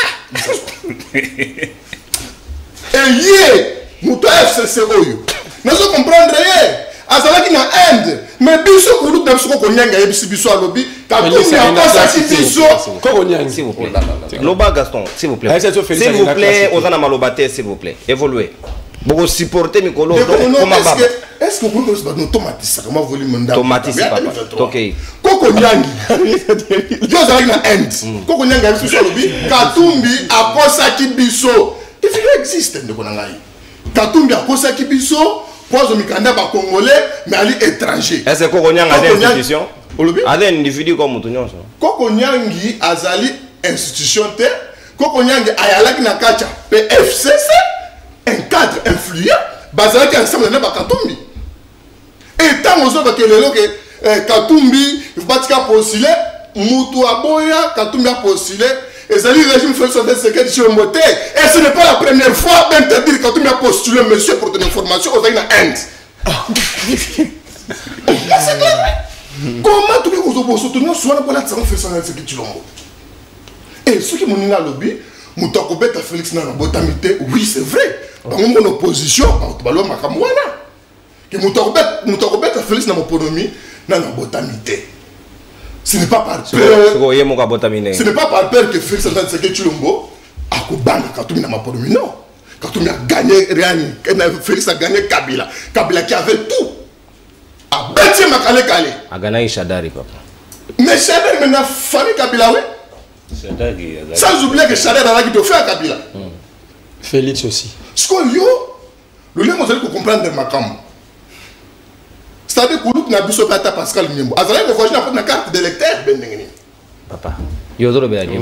Et hier, muto FCC oyo. Nous comprendre rien. Azalaki na Inde, mais biso ko luta biso ko nyanga yebisi biso alobi Katumbi a passé biso ko nyanga s'il vous plaît. Loba Gaston, s'il vous plaît. S'il vous plaît, on a malobate s'il vous plaît. Évoluez. Beaucoup supporter Mikolo comment baba. Est-ce que vous pouvez nous automatiser comment volume mandat automatisé papa. OK. Koko nyangi. Yo azalaki na Inde. Koko nyanga yebisi biso alobi Katumbi a passé biso. Il existe ndeko na ngai. Katumbi a passé biso. Pose au Mikanda ba Congolais mais ali étranger. Est-ce que Kokonyang a des institutions? A des individus comme Moutounion. Kokonyangi azali institution te. Kokonyangi ayalaki na kacha PFCC un cadre influent bazalaki ensemble na ba Katumbi. Et tant ozo ba kelelo ke Katumbi batika postuler mutu aboya Katumbi a postuler. Et ça, le régime fait son secret sur le moteur. Et ce n'est pas la première fois d'interdire quand tu as postulé monsieur pour ton information aux Inde. C'est clair. Comment tu peux vous soutenir soit pour la fait son secret sur le moteur. Et ce qui m'a lobby, Moutakobet a Félix dans la botamité, oui c'est vrai. Dans mon opposition, tu vas le Makamouana. Que Moutakobet a Félix dans l'autonomie, dans la botamité. Ce n'est pas par peur. Ce n'est pas par peur que Félix Antoine Tshisekedi Tshilombo a Kobana Katumbi n'a pas promu. Non. Katumbi a gagné rien. Félix a gagné Kabila. Kabila qui avait tout. A bâti Makale Kale. A gagné Chadari papa. Mais Chadari maintenant famille Kabila oui. Sans oublier que Chadari a qui fait à Kabila. Félix aussi. Ce qu'on yo, le lien vous allez comprendre de Makam. C'est-à-dire que nous avons besoin de Pascal Nyembo. Vous allez voir une carte d'électeur. Papa, il y a d'autres bénéfices.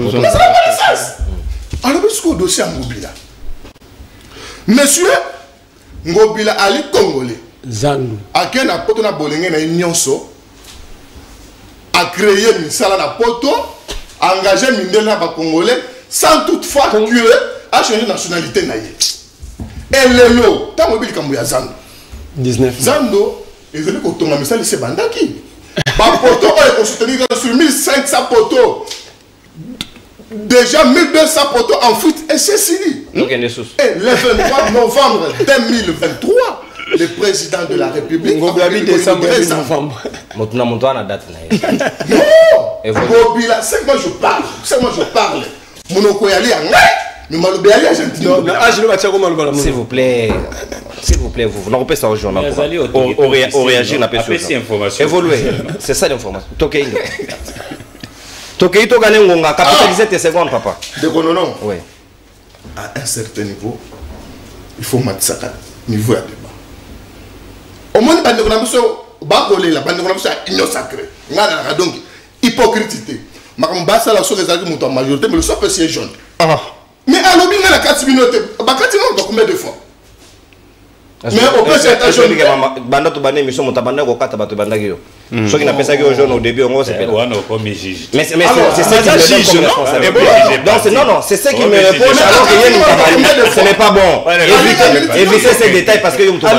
Alors, est-ce que le dossier est Ngobila? Monsieur Ngobila Ali Congolais. Zandu. À quel apôtre na bolengé na Nyonso a créé une salle à poto, a engagé Mindel na Congolais sans toutefois que a changé de nationalité na yé. Et le lot, tant Ngobila Kambuya Zandu. 19. Zando. Et vous avez dit que vous avez bandaki. Bah, poteau, on est soutenir sur 1500 poteaux. déjà 1200 poteaux en fuite et c'est fini. Et le 23 novembre 2023, le président de la République décembre c'est que moi je parle. S'il vous plaît, vous n'en ça au journal. On réagit, on appelle ça. Évoluer, c'est ça l'information. Tokei to gagner ngonga, capitaliser tes secondes, papa. Non. Oui. À un certain niveau, il faut mettre ça niveau à débat. Au moins, bande de la bande de union sacrée. Donc, hypocrité. Ma la chose est majorité, mais le soir peut être jaune. Mais à l'objet de la 4 minutes, combien de fois? Mais au peut être jaune. Banda to bande mission mutabanda ko kata bato banda yo. Ceux qui n'appellent ça que jaune au début, on s'appelle. Mais c'est ça qui me donne comme responsable. Non, c'est ça qui me reproche alors que Yann Mutabanda, ce n'est pas bon. Évitez ces détails parce que Mutabanda.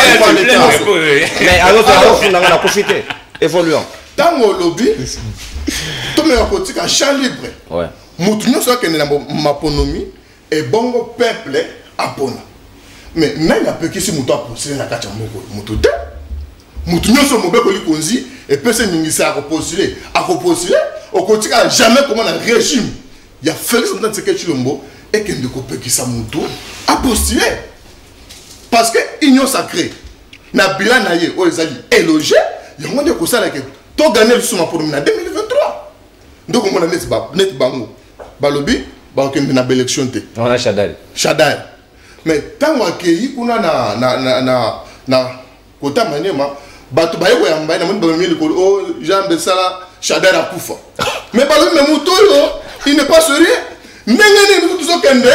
Mais alors on a profité. Évoluons. Dans le lobby, tout le monde a un champ libre. Ouais. Moutounio soit que ma ponomie et bon peuple à Pona. Mais même la petite si mouton a posé la carte à Moutoute. Moutounio soit mauvais pour les conzi et personne n'y a repostuler. À repostuler, au quotidien, jamais comment un régime. Il y a Félix Antoine Tshisekedi Tshilombo et qu'il ne peut qui sa mouton a postulé. Parce que union sacrée, na bilan naïe, oh les alliés élogés, il y a un monde qui ça là que tout gagner le somme pour nous en 2023. Donc on a net bango. Balobi, on a une élection. On a Chadal. Mais tant que on a na kota manema, batu baye ko yamba na monde bameli ko oh Jean Bessala Chadal a kufa. Mais Balobi me muto il n'est pas sérieux. Nengene nous tous okende.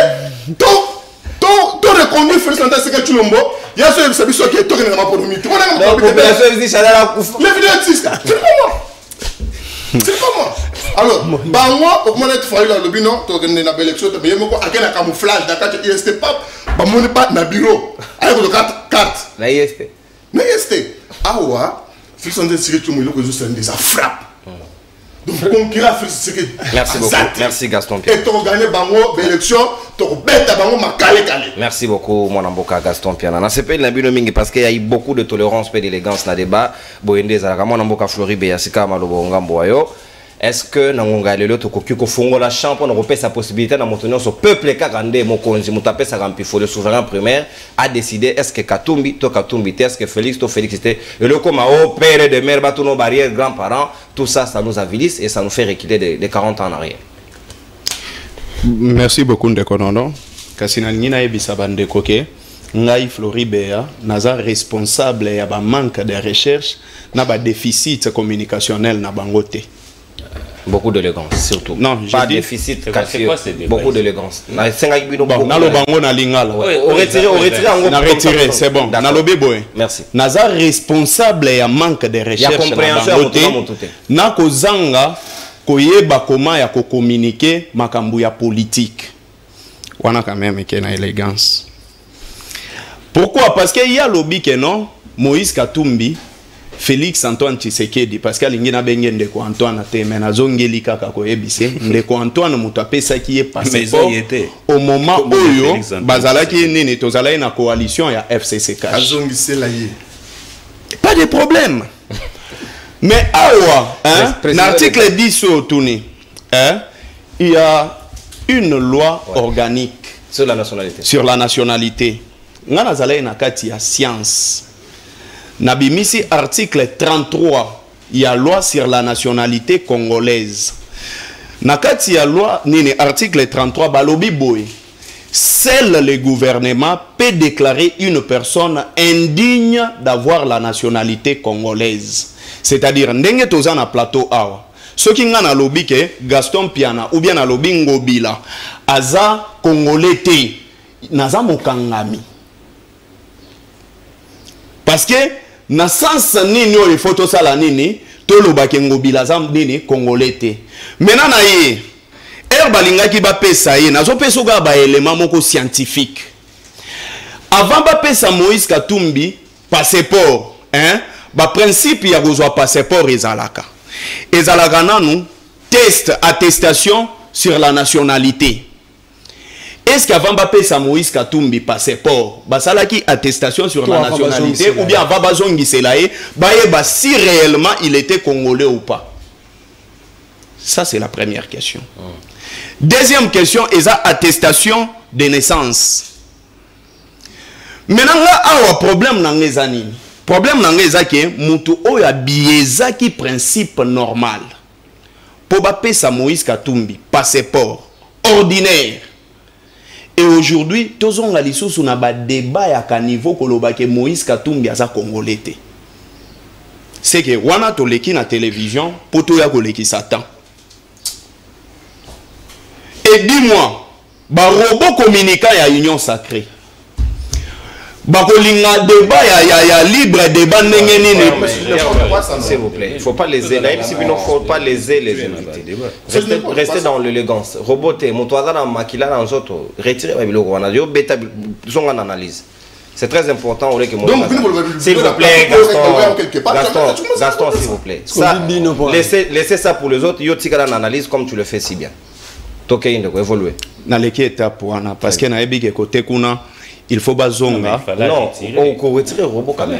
To reconnu Félix Antoine Tshisekedi Tshilombo, il y a ce service qui est tourné dans ma ponomie. Tu vois la population dit Chadal a kufa. Les vidéos existent. C'est pas moi. C'est pas moi. Alors, moi, au moment où tu fais le bilan, tu as une élection, tu as un camouflage, tu n'es pas dans le bureau. Avec le carte. Na IST. Na IST. Ah ouais, Félix Antoine Tshisekedi Tshilombo, il a frappe. Donc, concurrent Félix Tshisekedi. Merci beaucoup. Merci Gaston Pierre. Et tu as gagné l'élection, tu as bête à calé. Merci beaucoup, mon amboka Gaston Pierre. Dans ce pays, il parce qu'il y a eu beaucoup de tolérance et d'élégance dans le débat. Boyende Zalaka, mon amboka Flori Beyasika Malobo Ngamboyo. Est-ce que Nangonga Lelo Tokoki Kofongo la chambre on repère sa possibilité de maintenir ce peuple Kakande Mokonzi Moutapé Sarampifo le souverain primaire a décidé est-ce que Katumbi est-ce que Félix to Félix était et le comme au père de mère tous nos barrières grands-parents tout ça ça nous avilisse et ça nous fait reculer de 40 ans en arrière. Merci beaucoup Ndekonono. Kasina Nina Ebisabande Koke Ngai Floribea naza responsable ya ba manque de recherche na ba déficit communicationnel na bangote. Beaucoup d'élégance, surtout. Non, pas de déficit, beaucoup d'élégance. Bon, nalo bango na lingala. On retire, c'est bon. Nalobe boy. Merci. Naza responsable ya manque de recherche na bangote. Na kozanga koyeba comment ya ko communiquer makambu ya politique. Wana quand même que na élégance. Pourquoi? Parce qu'il y a lobby que non, Moïse Katumbi Félix Antoine Tshisekedi parce que l'ingéna benge ndeko Antoine ateme na zongeli kaka ko yebise ndeko Antoine muto apesa ki est passé au moment où bazalaki nini tozalaki na coalition ya FCCK azongisela ye pas de problème mais awa l'article 10 au tourné il y a une loi organique sur la nationalité ngana zalaki na kati ya science Nabimisi article 33 il y a loi sur la nationalité congolaise. Nakati ya loi nini article 33 balobi boy. Seul le gouvernement peut déclarer une personne indigne d'avoir la nationalité congolaise. C'est-à-dire ndenge toza na plateau awa. Ce qui nga na lobi ke Gaston Piana ou bien na lobi Ngobila aza congolais te naza mokangami. Parce que na sens nini o photo sala nini to lobake Ngobila za nini congolais te. Maintenant na ye balinga ki ba pesa ye nazo pesa ga ba élément moko scientifique. Avant ba pesa Moïse Katumbi passeport ba principe ya kozwa passeport ezalaka. Ezalaka nanu test attestation sur la nationalité. Est-ce qu'avant Bapesa Moïse Katumbi passeport, basalaki attestation sur la nationalité ou bien avant Bazongi Selae, si réellement il était congolais ou pas? Ça c'est la première question. Deuxième question, est la attestation de naissance. Maintenant là, un problème dans les années. Problème dans les années, mutu oya biezaki principe normal. Pour Bapesa Moïse Katumbi passeport ordinaire. Et aujourd'hui, tous on a dit sous un débat à niveau que Moïse Katumbi a congolais. C'est que wana toleki na télévision pour tout ya koleki Satan. Et dis-moi, ba robot communicant ya union sacrée. Ba kolinga débat ya libre débat nengeni. S'il vous plaît, il ne faut pas léser. Il ne faut pas léser les invités. Restez dans l'élégance. Roboté, Moutouazana, Makila, dans autres, retirez la vidéo. Ils ont une analyse. C'est très important. S'il vous plaît, Gaston, s'il vous plaît. Laissez ça pour les autres. Yo tika l'analyse comme tu le fais si bien. Toke indeko évoluer. Dans les étapes parce que na ebi ke côté kuna il faut bazonga. Non, on peut retirer le robot quand même.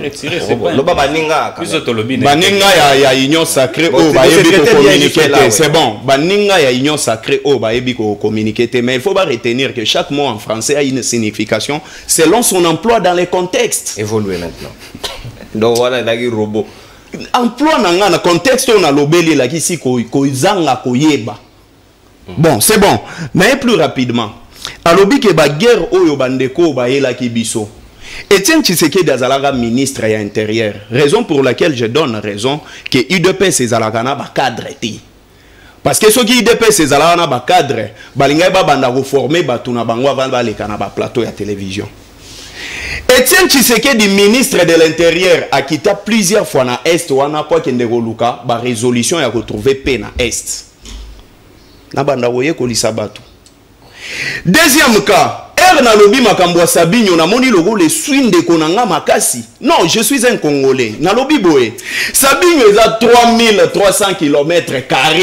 Baninga ya union sacrée au bayebi ko communiquer. C'est bon. Baninga ya union sacrée au bayebi ko communiquer. Mais il faut pas retenir que chaque mot en français a une signification selon son emploi dans les contextes. Évoluer maintenant. Donc voilà, il y a un robot. Emploi dans le contexte on a lobeli là ici ko zanga ko yeba. Bon, c'est bon. Mais plus rapidement. Alobi ke ba guerre oyo bandeko ba yela ki biso. Etienne Tshisekedi azalaka ministre ya intérieur. Raison pour laquelle je donne raison que UDPS ezalaka na ba cadre ti. Parce que ceux qui UDPS ezalaka na ba cadre, balinga ba banda reformer batu na bango avant ba leka na ba plateau ya télévision. Etienne Tshisekedi ministre de l'intérieur a quitté plusieurs fois na est wana po kende koluka ba résolution ya retrouver paix na est. Na banda woye kolisa batu. Deuxième cas, Nalobi Makambwa Sabinho na moni logo le swing de Konanga Makasi. Non, je suis un Congolais. Nalobi Boé. Sabinho est à 3300 km².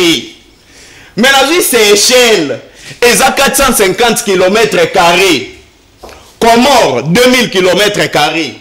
Mais la vie c'est échelle. Est à 450 km². Comore 2000 km².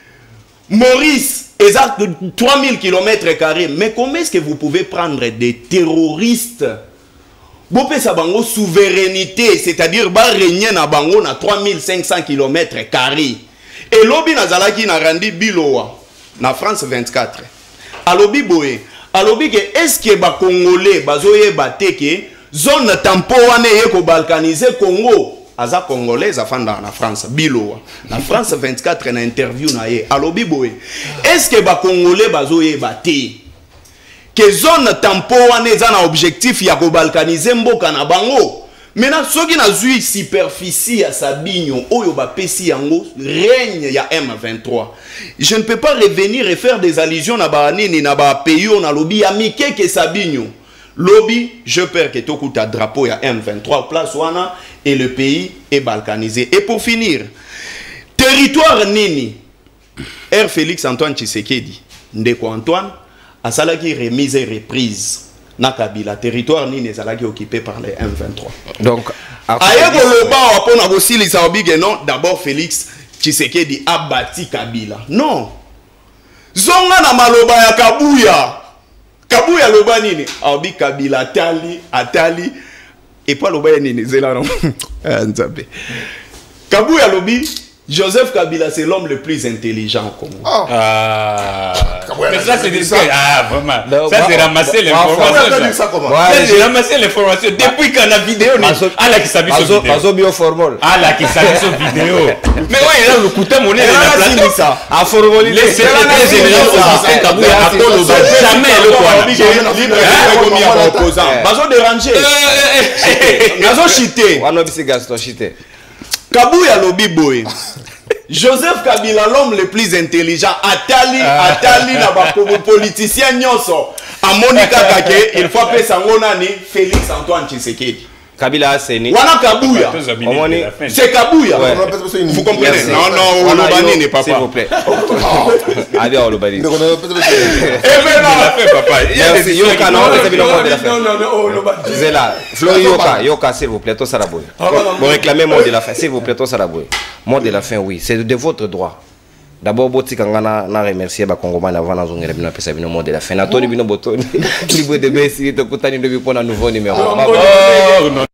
Maurice est à 3000 km². Mais comment est-ce que vous pouvez prendre des terroristes? Bopé sa bango souveraineté, c'est-à-dire ba régner na bango na 3500 km². Et lobi nazalaki na randi bilowa na France 24. Alobi boé, alobi que est-ce que ba congolais bazoye bateke zone tampo wane ye ko balkaniser Congo aza congolais afanda na France bilowa. Na France 24 na interview na ye. Alobi boé, est-ce que ba congolais bazoye bateke que zone tampo wane za na objectif ya ko balkaniser mboka na bango. Maintenant soki na zui superficie ya Sabinho oyo ba pesi yango règne ya M23. Je ne peux pas revenir et faire des allusions na ba nini na ba pays na lobby ya mike ke Sabinho. Lobby, je perds que tokuta drapeau ya M23 place wana et le pays est balkanisé. Et pour finir, territoire nini R. Félix Antoine Tshisekedi Ndeko Antoine a salaki remise et reprise na Kabila territoire ni ne salaki occupé par les M23. Donc ayeko loba apona bosili sa obige non d'abord Félix Tshisekedi a bâti Kabila. Non. Zonga na maloba ya Kabuya loba nini? Abi Kabila atali et pas loba nini zela non. Nzambe. Kabuya lobi Joseph Kabila, c'est l'homme le plus intelligent au Congo. Oh. Mais ça, c'est des... Ah, vraiment. Ça, c'est ramasser l'information. Ça, c'est ramasser l'information. Depuis qu'on a vidéo, ah, là, qui s'habille sur vidéo. Ah, là, qui s'habille sur vidéo. Mais ouais, là, le couteau monnaie de la plateau. À formol, les secrétaires généraux Augustin Kabouya, à Polo, jamais le opposant. Bazo dérangé. Bazo chité. Kabouya lobi boy. Joseph Kabila, l'homme le plus intelligent, atali na bakobo politicien nyoso. A Monica Kake, il faut appeler Sangonani Félix Antoine Tshisekedi. Kabila Seni. Wana Kabouya. C'est Kabouya. Vous comprenez? Non, non, Olobani n'est pas. S'il vous plaît. Ah bien, Olobani. Merci. Yoka, non, c'est là. Flo Yoka, s'il vous plaît, tout ça la bouille. Vous réclamez mot de la fin, s'il vous plaît, tout ça la bouille. Mot de la fin, oui, c'est de votre droit. D'abord, Boti Kangana n'a remercié les Congolais avant la zone de la paix, mot de la fin. Nathalie Bino Botoni, libre de baisser, tu as un nouveau numéro.